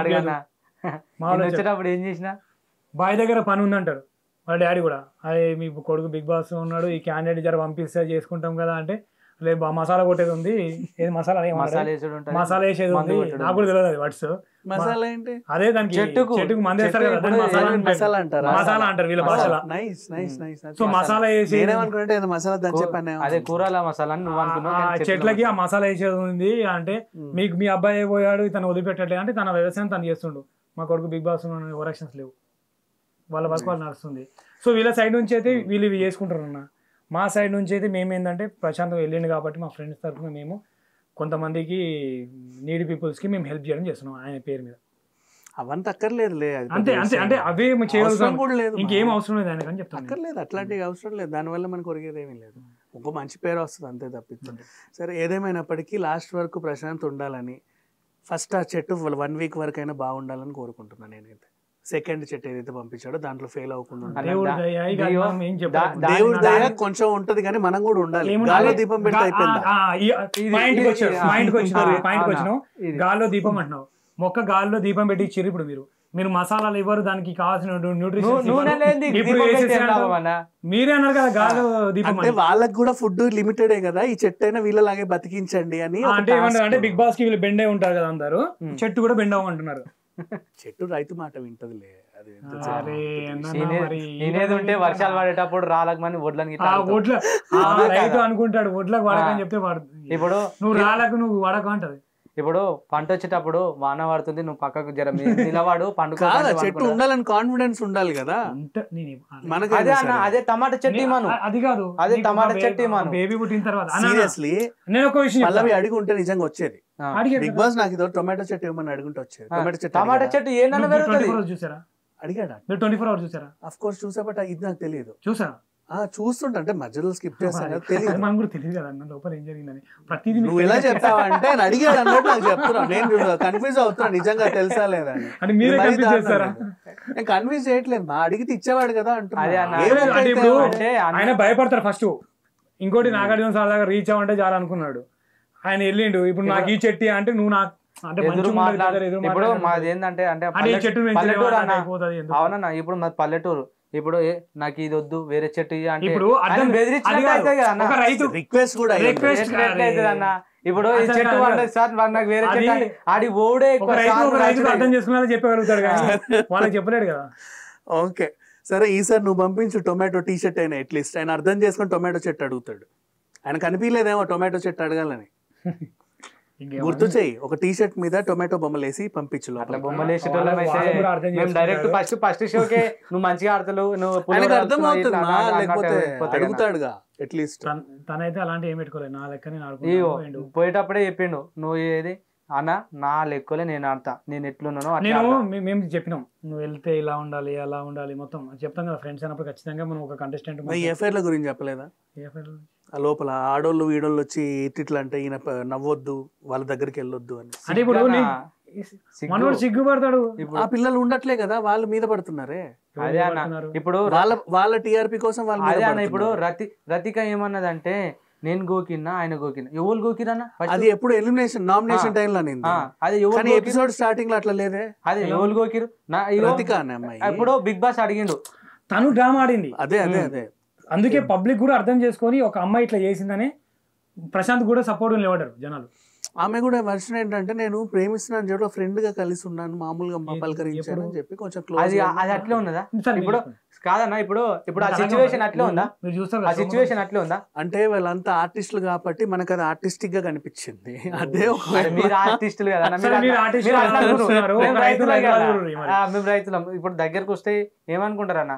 ఏం చేసినా బాయ్ దగ్గర పని ఉంది అంటారు వాళ్ళ డాడీ కూడా. అదే మీ కొడుకు బిగ్ బాస్ ఉన్నాడు, ఈ క్యాండిడేట్ జర పంపిస్తే చేసుకుంటాం కదా అంటే, లేదు మసాలా కొట్టేది ఉంది, ఏది మసాలా మసాలా వేసేది ఉంది, నాకు కూడా తెలియదు అది వర్డ్స్. మసాలా ఏంటి? అదే దానికి చెట్టుకు మంది వేస్తారు కదా, మసాలా అంటారు వీళ్ళ భాషలో. సో మసాలా వేసి అదే కూరల మసాలా చెట్లకి ఆ మసాలా వేసేది ఉంది అంటే, మీకు మీ అబ్బాయి పోయాడు తను వదిలిపెట్టట్లేదు అంటే తన వ్యవసాయం తను చేస్తుండు. మా కొడుకు బిగ్ బాస్ ఓరక్షన్స్ లేవు, వాళ్ళ వర్క్ వాళ్ళు నడుస్తుంది. సో వీళ్ళ సైడ్ నుంచి అయితే వీళ్ళు ఇవి చేసుకుంటారు అన్న. మా సైడ్ నుంచి అయితే మేము ఏంటంటే ప్రశాంత్ వెళ్ళిండు కాబట్టి మా ఫ్రెండ్స్ తరఫున మేము కొంతమందికి నీడ్ పీపుల్స్కి మేము హెల్ప్ చేయడం చేస్తున్నాం ఆయన పేరు మీద. అవంతా అక్కర్లేదు, అంతే అవే చేయవలసిన కూడా లేదు, ఇంకేం అవసరం లేదు ఆయన కానీ చెప్తాను. అక్కర్లేదు, అట్లాంటివి అవసరం లేదు, దానివల్ల మనకు ఒరిగేది ఏమీ లేదు, ఒక మంచి పేరు వస్తుంది అంతే తప్పిస్తుంది. సరే ఏదేమైనప్పటికీ లాస్ట్ వరకు ప్రశాంత్ ఉండాలని, ఫస్ట్ ఆ చెట్టు 1 week వరకు అయినా బాగుండాలని కోరుకుంటున్నాను నేనైతే. సెకండ్ చెట్టు ఏదైతే పంపించాడో దాంట్లో ఫెయిల్ అవ్వకుండా దేవుడి దయ కొంచెం ఉంటది కానీ మనం కూడా ఉండాలి. గాల్లో దీపం పెడితే అయిపోయింది. గాల్లో దీపం అంటున్నావు, మొక్క గాల్లో దీపం పెట్టి ఇచ్చారు. ఇప్పుడు మీరు మసాలాలు ఇవ్వరు, దానికి కావాల్సిన న్యూట్రిషన్ మీరే అన్నారు కదా గాల్లో దీపం. అంటే వాళ్ళకి కూడా ఫుడ్ లిమిటెడ్ కదా, ఈ చెట్టు అయినా వీళ్ళలాగే బతికించండి అని. అంటే ఏమంటారు అంటే బిగ్ బాస్ కి వీళ్ళు బెండే ఉంటారు కదా అందరు, చెట్టు కూడా బెండ్ అవ్వమంటున్నారు. చెట్టు రైతు మాట వింటదిలే, అది ఉంటే వర్షాలు పడేటప్పుడు రాళ్ళకి మంది వడ్లని రైతు అనుకుంటాడు వడ్లకు వాడకని చెప్తే ఇప్పుడు నువ్వు రాళ్ళకు నువ్వు వడక అంటది. ఇప్పుడు పంట వచ్చేటప్పుడు వాన పడుతుంది, నువ్వు పక్కకు జర నిలవాడు పండుగ. చెట్టు ఉండాలని కాన్ఫిడెన్స్ ఉండాలి కదా మనకి. అదే టమాటా చెట్టు మనం, అది కాదు, అదే టమాటా చెట్టు మనం బేబీ పుట్టిన తర్వాత సీరియస్లీ నేను ఒక విషయం పల్లవి అడిగి ఉంటే నిజంగా వచ్చేది. బిగ్ బాస్ నాకు ఇదో టొమాటో చెట్టు ఏమని అడుగుంటే వచ్చేది. టమాటా చెట్టు ఏంటన్నా చూసారా? అడిగాడా? 24 hours చూసారా? అఫ్ కోర్స్ చూసా, బట్ ఇది నాకు తెలియదు. చూసారా? చూస్తుంటా అంటే మధ్యలో స్కిప్ చేస్తాను, తెలియదు. మనం కూడా తెలియదు కదా అన్న లోపల ఏం జరిగిందని. ప్రతిదీ నువ్వు ఎలా చెప్తావంటే అడిగాడు అన్నట్టు నాకు చెప్తున్నా, నేను కన్ఫ్యూజ్ అవుతున్నా నిజంగా తెలుసా లేదా అని. నేను కన్ఫ్యూజ్ చేయట్లేదు, మా అడిగితే ఇచ్చేవాడు కదా అంటున్నా. ఆయన భయపడతారు ఫస్ట్. ఇంకోటి నాగార్జున సార్ దగ్గర రీచ్ అవ్వంటే చాలా అనుకున్నాడు ఆయన, వెళ్ళిండు. ఇప్పుడు నాకు ఈ చెట్టి అంటే నువ్వు నాకు అంటే ఇప్పుడు మాది ఏంటంటే అంటే అవునన్నా, ఇప్పుడు మాది పల్లెటూరు. ఇప్పుడు నాకు ఇది వద్దు వేరే చెట్టు అంటే రిక్వెస్ట్ కూడా అన్న. ఇప్పుడు ఈ చెట్టు సార్ నాకు వేరే చెట్టు ఆడి ఓడే అర్థం చేసుకున్నా చెప్పగలుగుతాడు కానీ వాళ్ళకి చెప్పలేడు కదా. ఓకే సరే, ఈసారి నువ్వు పంపించు టొమాటో టీ షర్ట్ అయినా, అట్లీస్ట్ ఆయన అర్థం చేసుకుని టొమాటో చెట్టు అడుగుతాడు. ఆయన కనిపించలేదేమో టొమాటో చెట్టు అడగాలని. గుర్తు చేయి, ఒక టీ షర్ట్ మీద టొమాటో బొమ్మలు వేసి పంపించు అట్లా లోపలికి. బొమ్మలు వేసేటోళ్ళం అయితే వాళ్ళు కూడా అర్థం మేము డైరెక్ట్ చేసుకుంటారు. ఫస్ట్ షోకే నువ్వు మంచిగా ఆడతావు, నువ్వు ఆయనకు పులిహోర అర్థం కలుపుతున్నావు, అవుతుంది ఇట్లా మా, అన్నట్టు లేకపోతే అయిపోతాయి కదా. అడుగుతాడుగా అట్లీస్ట్. తనైతే అలాంటి ఏం పెట్టుకోలేదు, నా లెక్క నేను ఇయ్యో ఆడుకుంటాను. పోయేటప్పుడే చెప్పిండు, నువ్వు ఏది అన్న నా లెక్కలే నేను ఆడతా, నేను ఎట్లున్నానో అట్లా నేను ఆడతా. మేము చెప్పినాం నువ్వు వెళ్తే ఇలా ఉండాలి అలా ఉండాలి మొత్తం చెప్తాం కదా ఫ్రెండ్స్ అన్నప్పుడు ఖచ్చితంగా మనం ఒక కంటెస్టెంట్ ఈ ఎఫ్ఐఆర్ల గురించి చెప్పలేదా? ఆ లోపల ఆడోళ్ళు వీడోళ్ళు వచ్చి ఇట్లా అంటే ఈయన నవ్వొద్దు, వాళ్ళ దగ్గరికి వెళ్ళొద్దు అని. అంటే ఇప్పుడు సిగ్గు. మనోడు సిగ్గుపడతాడు. ఆ పిల్లలు ఉండట్లే కదా, వాళ్ళ మీద పడుతున్నారే. అదే అన్న ఇప్పుడు వాళ్ళ టీఆర్పీ కోసం వాళ్ళ మీద అదే అన్న ఇప్పుడు పడుతున్నారు. రతిక ఏమన్నదంటే నేను గోకిన్నా ఆయన గోకిన్నా, ఎవరు గోకిరన్నా అది ఎప్పుడు ఎలిమినేషన్ నామినేషన్ టైం లో అది ఎవరు ఎపిసోడ్ స్టార్టింగ్ లో అట్లా లేదే. అది ఎవరు గోకిరు రతిక అనే అమ్మాయి ఇప్పుడు బిగ్ బాస్ అడిగిండు, తను డ్రామా ఆడింది. అదే అదే అదే అందుకే పబ్లిక్ కూడా అర్థం చేసుకొని ఒక అమ్మాయి ఇట్లా చేసిందని ప్రశాంత్ కూడా సపోర్ట్ నిలబడ్డారు జనాలు. ఆమె కూడా వర్షన్ ఏంటంటే నేను ప్రేమిస్తున్నాను చెప్పి ఫ్రెండ్ గా కలిసి ఉన్నాను, మామూలుగా పలకరించాను అని చెప్పి కొంచెం అది క్లోజ్. అది అట్లే ఉన్నదా సరే, ఇప్పుడు? కాదన్నా ఇప్పుడు ఇప్పుడు ఆ సిచ్యువేషన్ అట్లే ఉందా? మీరు చూస్తారు ఆ కదా, సిచ్యువేషన్ అట్లే ఉందా? అంటే వాళ్ళంతా ఆర్టిస్టులు కాబట్టి మనకు అది ఆర్టిస్టిక్ గా కనిపించింది. అదే ఒక మరి మీరు ఆర్టిస్టులు కదా సరే, మీరు artist లు అనుకుంటున్నారు. ఒక రైతులు మరి. మేము రైతులం. ఇప్పుడు దగ్గరకు వస్తే ఏమనుకుంటారన్నా?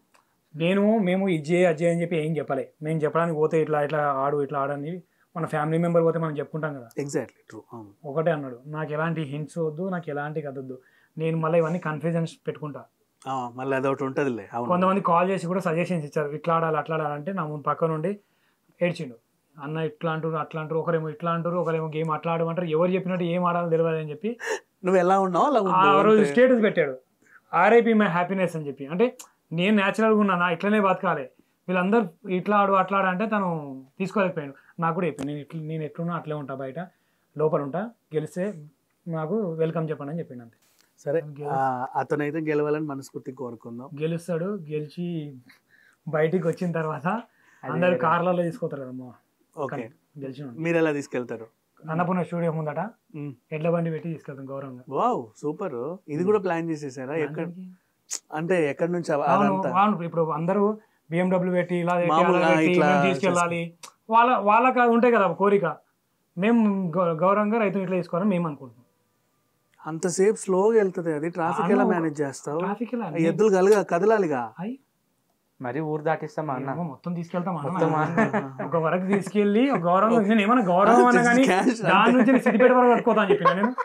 మేము ఇది అజయ్ అని చెప్పి ఏం చెప్పలే. మేము చెప్పడానికి పోతే ఇట్లా ఇట్లా ఆడు ఇట్లా ఆడని మన ఫ్యామిలీ మెంబర్ పోతే మనం చెప్పుకుంటాం కదా. Exactly true. ఒకటే అన్నాడు, నాకు ఎలాంటి హింట్స్ వద్దు, నాకు ఎలాంటి కదొద్దు, నేను మళ్ళీ ఇవన్నీ కన్ఫ్యూజన్స్ పెట్టుకుంటా. మళ్ళీ అదొకటి ఉంటదిలే. కొంతమంది కాల్ చేసి కూడా సజెషన్స్ ఇచ్చారు, ఇట్లా ఆడాలి అట్లా ఆడాలంటే నా ముందు పక్క నుండి ఏడ్చిండు, అన్న ఇట్లా అంటారు అట్లా అంటారు, ఒకరేమో ఇట్లా అంటారు, ఒకరేమో గేమ్ అట్లా ఆడమంటారు, ఎవరు చెప్పినట్టు ఏం ఆడాలో తెలియదు అని చెప్పి నువ్వు ఎలా ఉన్నావు అలా ఆ రోజు స్టేటస్ పెట్టాడు, ఆర్ఐపి మై హ్యాపీనెస్ అని చెప్పి. అంటే నేను న్యాచురల్గా ఉన్నానా, ఇట్లనే బతకాలి, వీళ్ళందరూ ఇట్లా ఆడు అట్లా ఆడ అంటే తను తీసుకోలేకపోయాడు. నాకు కూడా చెప్పాను, నేను ఎట్లున్నా అట్లే ఉంటా, బయట లోపల ఉంటా, గెలిస్తే నాకు వెల్కమ్ చెప్పండి అని చెప్పిండు అంతే. సరే, అతనైతే గెలవాలని మనస్ఫూర్తిగా కోరుకుందాం. గెలుస్తాడు, గెలిచి బయటికి వచ్చిన తర్వాత అందరు కార్లలో తీసుకొస్తారు కదమ్మా. ఓకే, గెలిచిన మీరు ఎలా తీసుకెళ్తారు? అన్నపూర్ణ స్టూడియో ముందట ఎడ్ల బండి పెట్టి తీసుకెళ్తాం గౌరవంగా. వావ్ సూపర్, ఇది కూడా ప్లాన్ చేసేసారా? ఎక్కడ అంటే ఎక్కడి నుంచి అదంతా? ఇప్పుడు అందరూ BMW పెట్టి ఇలా మామూలుగా ఇట్లా తీసుకెళ్ళాలి, వాళ్ళకి అది ఉంటాయి కదా కోరిక. మేము గౌరవంగా రైతులు ఇట్లా తీసుకోవాలని మేము అనుకుంటున్నాం. అంతసేపు స్లోగా వెళ్తుంది అది, ట్రాఫిక్ ఎలా మేనేజ్ చేస్తావు? ట్రాఫిక్ ఎద్దులు కదలాలిగా. మరి ఊరు దాటిస్తామా అన్న? మొత్తం తీసుకెళ్తాం ఒక వరకు తీసుకెళ్ళి గౌరవం, నేను ఏమన్నా గౌరవం అన్నా కానీ దాని నుంచి సిద్దిపేట వరకు పట్టుకోతా అని చెప్పిన నేను.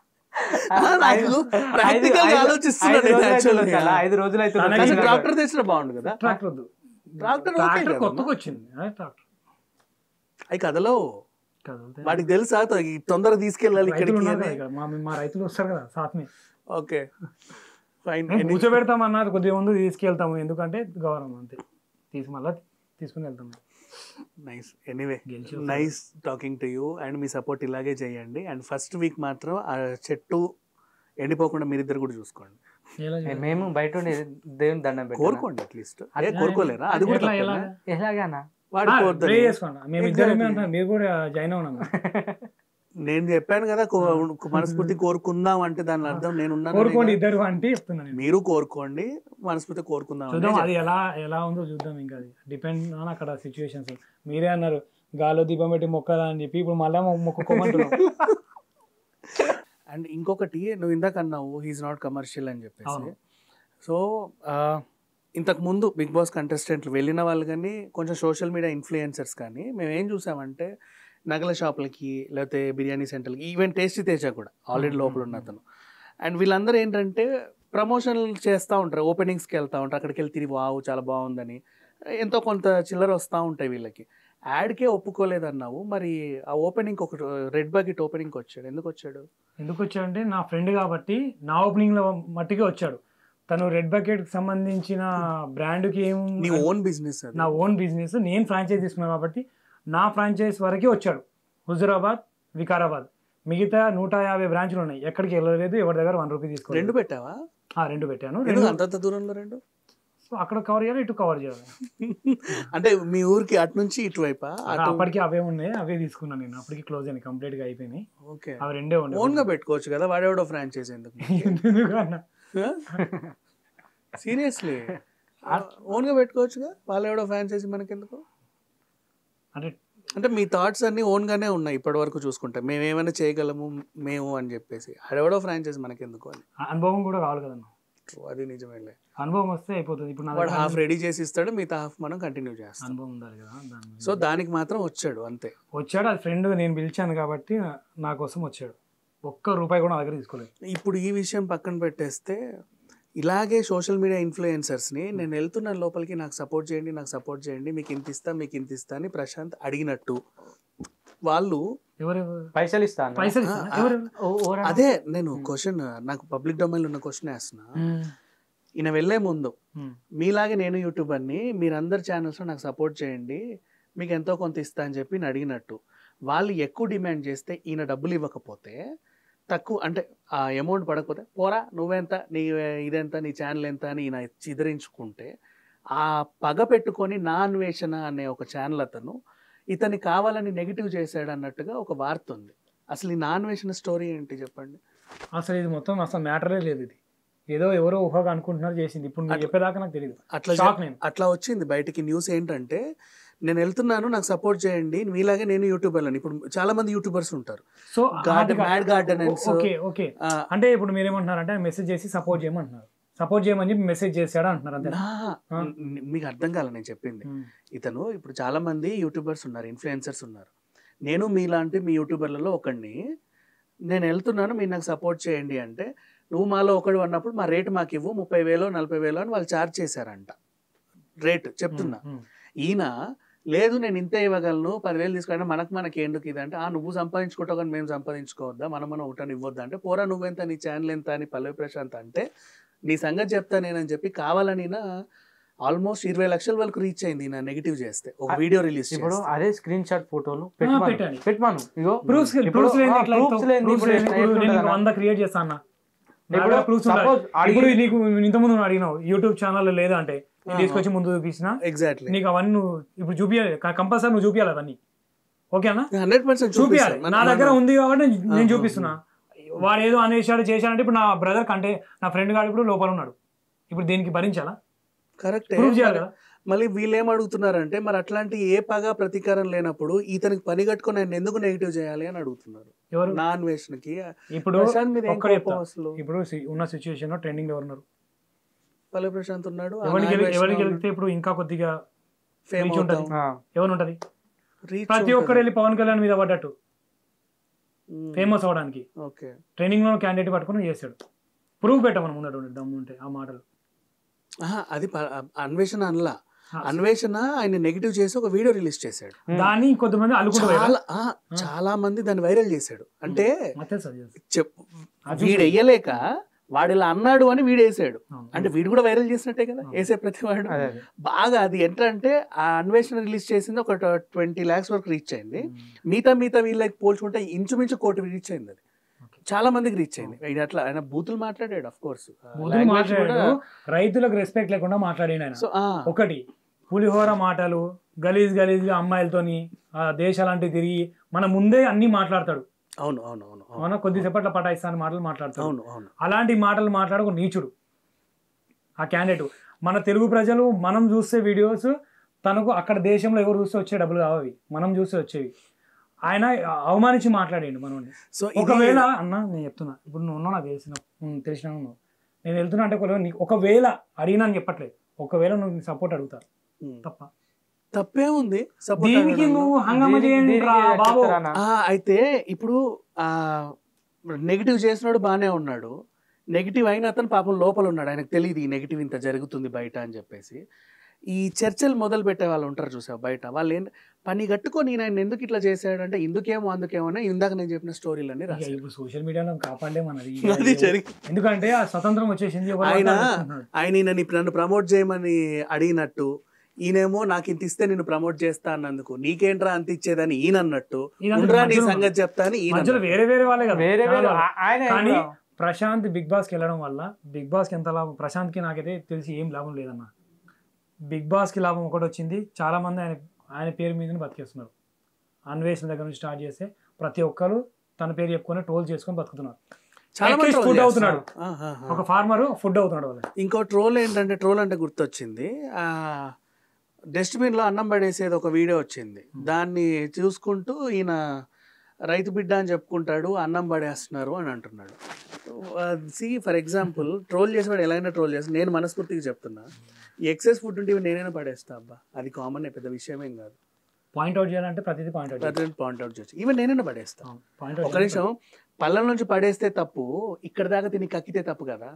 5 రోజులు అయితే ట్రాక్టర్ తెచ్చిన బాగుండు కదా. ట్రాక్టర్ వద్దు, ట్రాక్టర్ కొత్తగా వచ్చింది ట్రాక్టర్. అవి కదలో వాటికి తెలుసా తొందరగా తీసుకెళ్ళాలి ఇక్కడికి. మా రైతులు వస్తారు కదా సాత్మే. ఓకే ఫైన్, కూర్చోబెడతామన్నా కొద్దిగా ముందు తీసుకెళ్తాము, ఎందుకంటే గౌరవం అంతే, మళ్ళీ తీసుకుని వెళ్తాము. Nice, anyway nice talking to you. And మీ సపోర్ట్ ఇలాగే చేయండి. అండ్ ఫస్ట్ వీక్ మాత్రం ఆ చెట్టు ఎండిపోకుండా మీరిద్దరు కూడా చూసుకోండి. మేము బయట దేవుని దండం పెట్టి కోరుకోండి, అట్లీస్ట్. కోరుకోలేరా? అది కూడా ఎలాగనా మీరు కూడా జాయిన్ అవునా? నేను చెప్పాను కదా మనస్ఫూర్తి కోరుకుందాం అంటే దాని అర్థం నేనున్నాను. కోరుకోండి ఇద్దరు అంటే చెప్తున్నాను. మీరు కోరుకోండి, మనస్ఫూర్తి కోరుకుందాం. చూద్దాం అది ఎలా ఉందో చూద్దాం. ఇంకా అది డిపెండ్ ఆన్ అక్కడ సిచ్యువేషన్స్. మీరే అన్నారు గాలో దీపం పెట్టి మొక్కదా అని చెప్పి, ఇప్పుడు మళ్ళీ మొక్కుకోమంటున్నాం. అండ్ ఇంకొకటి నువ్వు ఇందాక అన్నావు హీఈస్ నాట్ కమర్షియల్ అని చెప్పేసి. సో ఇంతకు ముందు బిగ్ బాస్ కంటెస్టెంట్లు వెళ్ళిన వాళ్ళు కానీ కొంచెం సోషల్ మీడియా ఇన్ఫ్లుయెన్సర్స్ కానీ మేము ఏం చూసామంటే నగల షాపులకి లేకపోతే బిర్యానీ సెంటర్లకి, ఈవెన్ టేస్టీ తేజ కూడా ఆల్రెడీ లోపల ఉన్న అతను. అండ్ వీళ్ళందరూ ఏంటంటే ప్రమోషన్లు చేస్తూ ఉంటారు, ఓపెనింగ్స్కి వెళ్తూ ఉంటారు, అక్కడికి వెళ్తే ఇది వావ్ చాలా బాగుందని ఎంతో కొంత చిల్లర వస్తూ ఉంటాయి వీళ్ళకి. యాడ్కే ఒప్పుకోలేదన్నావు, మరి ఆ ఓపెనింగ్ ఒక రెడ్ బకెట్ ఓపెనింగ్కి వచ్చాడు, ఎందుకు వచ్చాడంటే నా ఫ్రెండ్ కాబట్టి నా ఓపెనింగ్లో మట్టిగా వచ్చాడు. తను రెడ్ బకెట్కి సంబంధించిన బ్రాండ్కి నీ ఓన్ బిజినెస్, నా ఓన్ బిజినెస్, నేను ఫ్రాంచైజ్ తీసుకున్నాను కాబట్టి నా ఫ్రాంచైజ్ వరకే వచ్చాడు. హుజురాబాద్, వికారాబాద్, మిగతా 150 బ్రాంచ్లు ఉన్నాయి, ఎక్కడికి వెళ్ళలేదు, ఎవరి దగ్గర 1 రూపీ తీసుకోవాలి. 2 పెట్టావా? 2 పెట్టాను. అంత దూరంలో 2? సో అక్కడ కవర్ చేయాలి, ఇటు కవర్ చేయాలి. అంటే మీ ఊరికి అటు నుంచి ఇటువైపా? అప్పటికి అవే ఉన్నాయి, అవే తీసుకున్నాను నేను. అప్పటికి క్లోజ్ అయ్యి కంప్లీట్ గా అయిపోయినాయి. ఓకే, అవి 2 ఉన్నాయి. ఓన్ గా పెట్టుకోవచ్చు కదా, వాడేవాడో ఫ్రాంచైజ్ ఎందుకు? సీరియస్లీ ఓన్ గా పెట్టుకోవచ్చుగా, వాళ్ళెవడో ఫ్రాంచైజీ మనకెందుకు? అంటే అంటే మీ థాట్స్ అన్ని ఓన్ గానే ఉన్నాయి ఇప్పటి వరకు చూసుకుంటే, మేము ఏమైనా చేయగలము మేము అని చెప్పేసి. అడెవడో ఫ్రాంచైజ్ మనకెందుకు అని. అనుభవం కూడా కావాలి కదన్న. అది నిజమేలే. అనుభవం వస్తే అయిపోతుంది. ఇప్పుడు వాడు హాఫ్ రెడీ చేసి ఇస్తాడు, మిగతా హాఫ్ మనం కంటిన్యూ చేస్తాం. అనుభవం ఉండాలి కదా దాని మీద. సో దానికి మాత్రం వచ్చాడు అంతే. వచ్చాడు, అది ఫ్రెండ్ నేను పిలిచాను కాబట్టి నా కోసం వచ్చాడు. ఒక్క రూపాయి కూడా నా దగ్గర తీసుకోలేదు. ఇప్పుడు ఈ విషయం పక్కన పెట్టేస్తే, ఇలాగే సోషల్ మీడియా ఇన్ఫ్లుయెన్సర్స్ని నేను వెళ్తున్నాను లోపలికి, నాకు సపోర్ట్ చేయండి, మీకు ఇంత ఇస్తా అని ప్రశాంత్ అడిగినట్టు వాళ్ళు ఎవరు పైసలు ఇస్తాను. పైసలు అదే నేను క్వశ్చన్, నాకు పబ్లిక్ డొమైన్లో ఉన్న క్వశ్చన్ వేస్తున్నా. ఈయన వెళ్ళే ముందు మీలాగే నేను యూట్యూబర్ని, మీరందరు ఛానల్స్లో నాకు సపోర్ట్ చేయండి, మీకు ఎంతో కొంత ఇస్తా అని చెప్పి నేను అడిగినట్టు, వాళ్ళు ఎక్కువ డిమాండ్ చేస్తే ఈయన డబ్బులు ఇవ్వకపోతే, తక్కువ అంటే ఆ అమౌంట్ పడకపోతే పోరా నువ్వెంత, నీ ఇదెంత, నీ ఛానల్ ఎంత అని ఈయన చిదరించుకుంటే, ఆ పగ పెట్టుకొని నా అన్వేషణ అనే ఒక ఛానల్ అతను ఇతన్ని కావాలని నెగిటివ్ చేశాడు అన్నట్టుగా ఒక వార్త ఉంది. అసలు ఈ నా అన్వేషణ స్టోరీ ఏంటి చెప్పండి. అసలు ఇది మొత్తం అసలు మ్యాటరే లేదు. ఇది ఏదో ఎవరో ఊహగా అనుకుంటున్నారు చేసింది. ఇప్పుడు నేను చెప్పేదాకా నాకు తెలియదు. అట్లా వచ్చింది బయటికి న్యూస్. ఏంటంటే నేను వెళ్తున్నాను, నాకు సపోర్ట్ చేయండి, మీలాగే నేను యూట్యూబర్లని. ఇప్పుడు చాలా మంది యూట్యూబర్స్ ఉంటారు. So mad gardeners. ఓకే అంటే ఇప్పుడు మీరు ఏమంటున్నారంటే మెసేజ్ చేసి సపోర్ట్ చేయమంటున్నారు. సపోర్ట్ చేయమని చెప్పి మెసేజ్ చేశాడు అంటున్నారు అంతే. మీకు అర్థం కాలే నేను చెప్పింది. ఇతను ఇప్పుడు చాలా మంది యూట్యూబర్స్ ఉన్నారు, ఇన్ఫ్లుయెన్సర్స్ ఉన్నారు. నేను మీలాంటి మీ యూట్యూబర్లలో ఒకడిని, నేను వెళ్తున్నాను, మీరు నాకు సపోర్ట్ చేయండి అంటే, నువ్వు మాలో ఒకడు అన్నప్పుడు మా రేటు మాకు ఇవ్వు, 30,000 40,000 అని వాళ్ళు ఛార్జ్ చేశారంట. రేట్ చెప్తున్నా. ఈయన లేదు నేను ఇంతే ఇవ్వగలను, 10,000 తీసుకున్నా, మనకి ఎందుకు ఇది అంటే, నువ్వు సంపాదించుకుంటావు కానీ మేము సంపాదించుకోవద్దా, మనం ఒకటని ఇవ్వద్దా అంటే, పోరా నువ్వెంత, నీ ఛానల్ ఎంత అని పల్లవి ప్రశాంత్ అంటే, నీ సంగతి చెప్తా నేనని చెప్పి కావాలని ఆల్మోస్ట్ 20 లక్షల వరకు రీచ్ అయింది నా నెగిటివ్ చేస్తే ఒక వీడియో రిలీజ్. ఇప్పుడు అదే స్క్రీన్ షాట్ ఫోటోలు పెట్టమను. క్రియేట్ చేస్తాను. ఇప్పుడు నీకు ఇంతకుముందు అడిగినావు యూట్యూబ్ ఛానల్ లేదా అంటే తీసుకొచ్చి ముందు చూపించిన. ఎగ్జాక్ట్లీ. నీకు అవన్నీ నువ్వు ఇప్పుడు చూపించాలి, కంపల్సరీ నువ్వు చూపించాలి అవన్నీ. ఓకేనా? 100% చూపించాలి. నా దగ్గర ఉంది కాబట్టి నేను చూపిస్తున్నా. వాడు ఏదో అనేసాడు చేశాడంటే, ఇప్పుడు నా బ్రదర్ కంటే నా ఫ్రెండ్ గారు ఇప్పుడు లోపల ఉన్నాడు, ఇప్పుడు దీనికి భరించాలా? కరెక్ట్. ప్రూవ్ చేయాలి కదా. మళ్ళీ వీళ్ళు ఏం అడుగుతున్నారంటే, మరి అట్లాంటి ఏ పగా ప్రతీకారం లేనప్పుడు ఇతనికి పని కట్టుకొని ఆయన ఎందుకు నెగిటివ్ చేయాలి అని అడుగుతున్నారు. ఎవరు? నా అన్వేషణకి. ఇప్పుడు ఇప్పుడు ఉన్న సిచ్యువేషన్ లో ట్రెండింగ్ ఎవరు ఉన్నారు? పల్లవి ప్రశాంత్ ఉన్నాడు. ఎవరికి వెళ్తే ఇప్పుడు ఇంకా కొద్దిగా ఫేమ్ ఉంటది. ఎవరు ఉంటది? ప్రతి ఒక్కరు వెళ్ళి పవన్ కళ్యాణ్ మీద పడ్డట్టు ఫేమస్ అవడానికి ట్రైనింగ్ లో క్యాండిడేట్ పట్టుకుని చేశాడు. ప్రూఫ్ పెట్టమని ఉన్నటువంటి దమ్ము ఉంటే ఆ మాటలు. అది అన్వేషణ అనలా. అన్వేషణ ఆయన నెగిటివ్ చేసి ఒక వీడియో రిలీజ్ చేశాడు. దాన్ని కొంతమంది చాలా మంది దాన్ని వైరల్ చేశాడు. అంటే వీడు వెయ్యలేక వాడు ఇలా అన్నాడు అని వీడు వేసాడు. అంటే వీడు కూడా వైరల్ చేసినట్టే కదా వేసే ప్రతి వాడు. బాగా అది ఏంటంటే ఆ అన్వేషణ రిలీజ్ చేసింది ఒక 20 lakhs వరకు రీచ్ అయింది. మిగతా వీళ్ళకి పోల్చుకుంటే ఇంచుమించు 1 కోటి రీచ్ అయింది. అది చాలా మందికి రీచ్ అయింది. అట్లా ఆయన బూతులు మాట్లాడాడు. అఫ్ కోర్స్ రైతులకు రెస్పెక్ట్ లేకుండా మాట్లాడాడు ఆయన. ఒకటి పులిహోర మాటలు, గలీజ్గా అమ్మాయిలతోని దేశాలంటే తిరిగి మన ముందే అన్ని మాట్లాడతాడు. అవును కొద్దిసేపట్ల పటాయిస్తాను మాటలు మాట్లాడతాడు. అలాంటి మాటలు మాట్లాడు ఒక నీచుడు ఆ క్యాండిడేట్. మన తెలుగు ప్రజలు మనం చూస్తే వీడియోస్, తనకు అక్కడ దేశంలో ఎవరు చూస్తే వచ్చే డబ్బులు కావాలి, మనం చూస్తే వచ్చేవి. ఆయన అవమానించి మాట్లాడండి మనల్ని. సో ఒకవేళ అన్న నేను చెప్తున్నా, ఇప్పుడు నువ్వు ఉన్నావు, నాకు తెలిసిన ఉన్నావు, నేను వెళ్తున్నా అంటే ఒకవేళ అడిగినా అని చెప్పట్లేదు, ఒకవేళ నువ్వు సపోర్ట్ అడుగుతారు తప్పే ఉంది. అయితే ఇప్పుడు నెగిటివ్ చేసినాడు బానే ఉన్నాడు, నెగిటివ్ అయిన అతను పాపం లోపల ఉన్నాడు, ఆయనకు తెలియదు ఈ నెగిటివ్ ఇంత జరుగుతుంది బయట అని చెప్పేసి. ఈ చర్చలు మొదలు పెట్టే వాళ్ళు ఉంటారు చూసావు బయట, వాళ్ళు ఏంటి పని కట్టుకొని ఆయన ఎందుకు ఇట్లా చేశాడు అంటే ఇందుకేమో అందుకేమో ఇందాక నేను చెప్పిన స్టోరీలన్నీ ఇప్పుడు సోషల్ మీడియాలో కాపాడలేమన్నది. ఎందుకంటే ఆ స్వతంత్రం వచ్చేసింది. ఆయన నన్ను ప్రమోట్ చేయమని అడిగినట్టు, ఈయనేమో నాకు ఇంత ఇస్తే నేను ప్రమోట్ చేస్తా అన్నందుకు నీకేంట్రా అంత ఇచ్చేదని ఈయన అన్నట్టు, నీ సంగతి చెప్తా అని వేరే వాళ్ళే కదా. ప్రశాంత్ బిగ్ బాస్కి వెళ్ళడం వల్ల బిగ్ బాస్కి ఎంత లాభం, ప్రశాంత్కి నాకైతే తెలిసి ఏం లాభం లేదన్న. బిగ్ బాస్కి లాభం ఒకటి వచ్చింది, చాలా మంది ఆయన పేరు మీదనే బతికేస్తున్నారు. అన్వేషణ దగ్గర నుంచి స్టార్ట్ చేస్తే ప్రతి ఒక్కరు తన పేరు చెప్పుకొని ట్రోల్ చేసుకొని బతుకుతున్నారు. ఫుడ్ అవుతున్నాడు, ఒక ఫార్మర్ ఫుడ్ అవుతున్నాడు వాళ్ళు. ఇంకో ట్రోల్ ఏంటంటే, ట్రోల్ అంటే గుర్తొచ్చింది, డస్ట్బిన్ లో అన్నం పడేసేది ఒక వీడియో వచ్చింది. దాన్ని చూసుకుంటూ ఈయన రైతు బిడ్డ అని చెప్పుకుంటాడు, అన్నం పడేస్తున్నారు అని అంటున్నాడు. సి ఫర్ ఎగ్జాంపుల్ ట్రోల్ చేసేవాడు ఎలాగైనా ట్రోల్ చేస్తాను. నేను మనస్ఫూర్తిగా చెప్తున్నా, ఈ ఎక్సెస్ ఫుడ్ ఉంటే నేనైనా పడేస్తా అబ్బా, అది కామన్, పెద్ద విషయమేం కాదు. పాయింట్అవుట్ చేయాలంటే ప్రతిదీ పాయింట్అవుట్ చేయొచ్చు. ఈవెన్ నేనైనా పడేస్తా. పాయింట్అవుట్ ఒక నిమిషం, పళ్ళ నుంచి పడేస్తే తప్పు, ఇక్కడ దాకా తిని కక్కితే తప్పు కదా.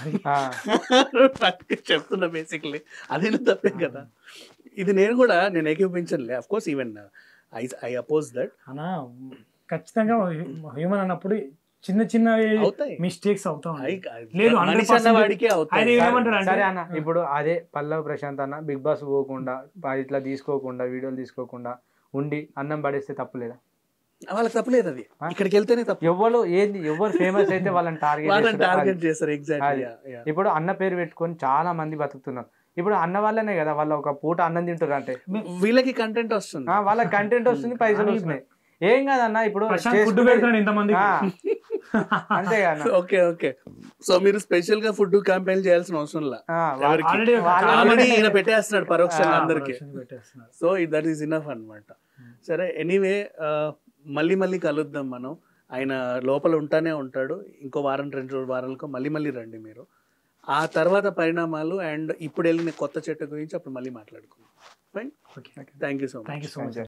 చెప్తున్నా బేసిక్లీ అదేనా తప్పే కదా. ఇది నేను ఏకీపించనులే. Of course even I oppose that. అన్నా ఖచ్చితంగా హ్యూమన్ అన్నప్పుడు చిన్న చిన్న మిస్టేక్స్ అవుతా ఉంటాయి. లేదు వాడికే అవుతాయి. సరే అన్న, ఇప్పుడు అదే పల్లవి ప్రశాంత్ అన్న బిగ్ బాస్ పోకుండా ఇట్లా తీసుకోకుండా వీడియోలు తీసుకోకుండా ఉండి అన్నం పడేస్తే తప్పులేదా? వాళ్ళకి తప్పలేదు, అది ఇక్కడికి వెళ్తేనే తప్పు. ఎవరు ఫేమస్ అయితే వాళ్ళని టార్గెట్ చేస్తారు. ఎగ్జాక్ట్లీ. ఇప్పుడు అన్న పేరు పెట్టుకొని చాలా మంది బతుకుతున్నారు. ఇప్పుడు అన్న వాళ్ళనే కదా వాళ్ళ ఒక పూట అన్నం తింటారు అంటే వీళ్ళకి కంటెంట్ వస్తుంది, వాళ్ళకి కంటెంట్ వస్తుంది, పైసలు వస్తున్నాయి. ఏం కాదన్న, ఇప్పుడు ఫుడ్ పెడతాను ఇంతమంది అంతే కదా. Okay okay. సో మీరు స్పెషల్ గా ఫుడ్ క్యాంపెయిన్ చేయాల్సిన అవసరం పెట్టేస్తున్నాడు పరోక్షంగా అందరికి. సో దట్ ఈస్ ఇనఫ్ అన్నమాట. సరే, ఎనీవే మళ్ళీ కలుద్దాం మనం. ఆయన లోపల ఉంటానే ఉంటాడు. ఇంకో వారం 2 వారాలకు మళ్ళీ రండి మీరు. ఆ తర్వాత పరిణామాలు అండ్ ఇప్పుడు వెళ్ళిన కొత్త చెట్టు గురించి అప్పుడు మళ్ళీ మాట్లాడుకుందాం. Fine. Thank you so much.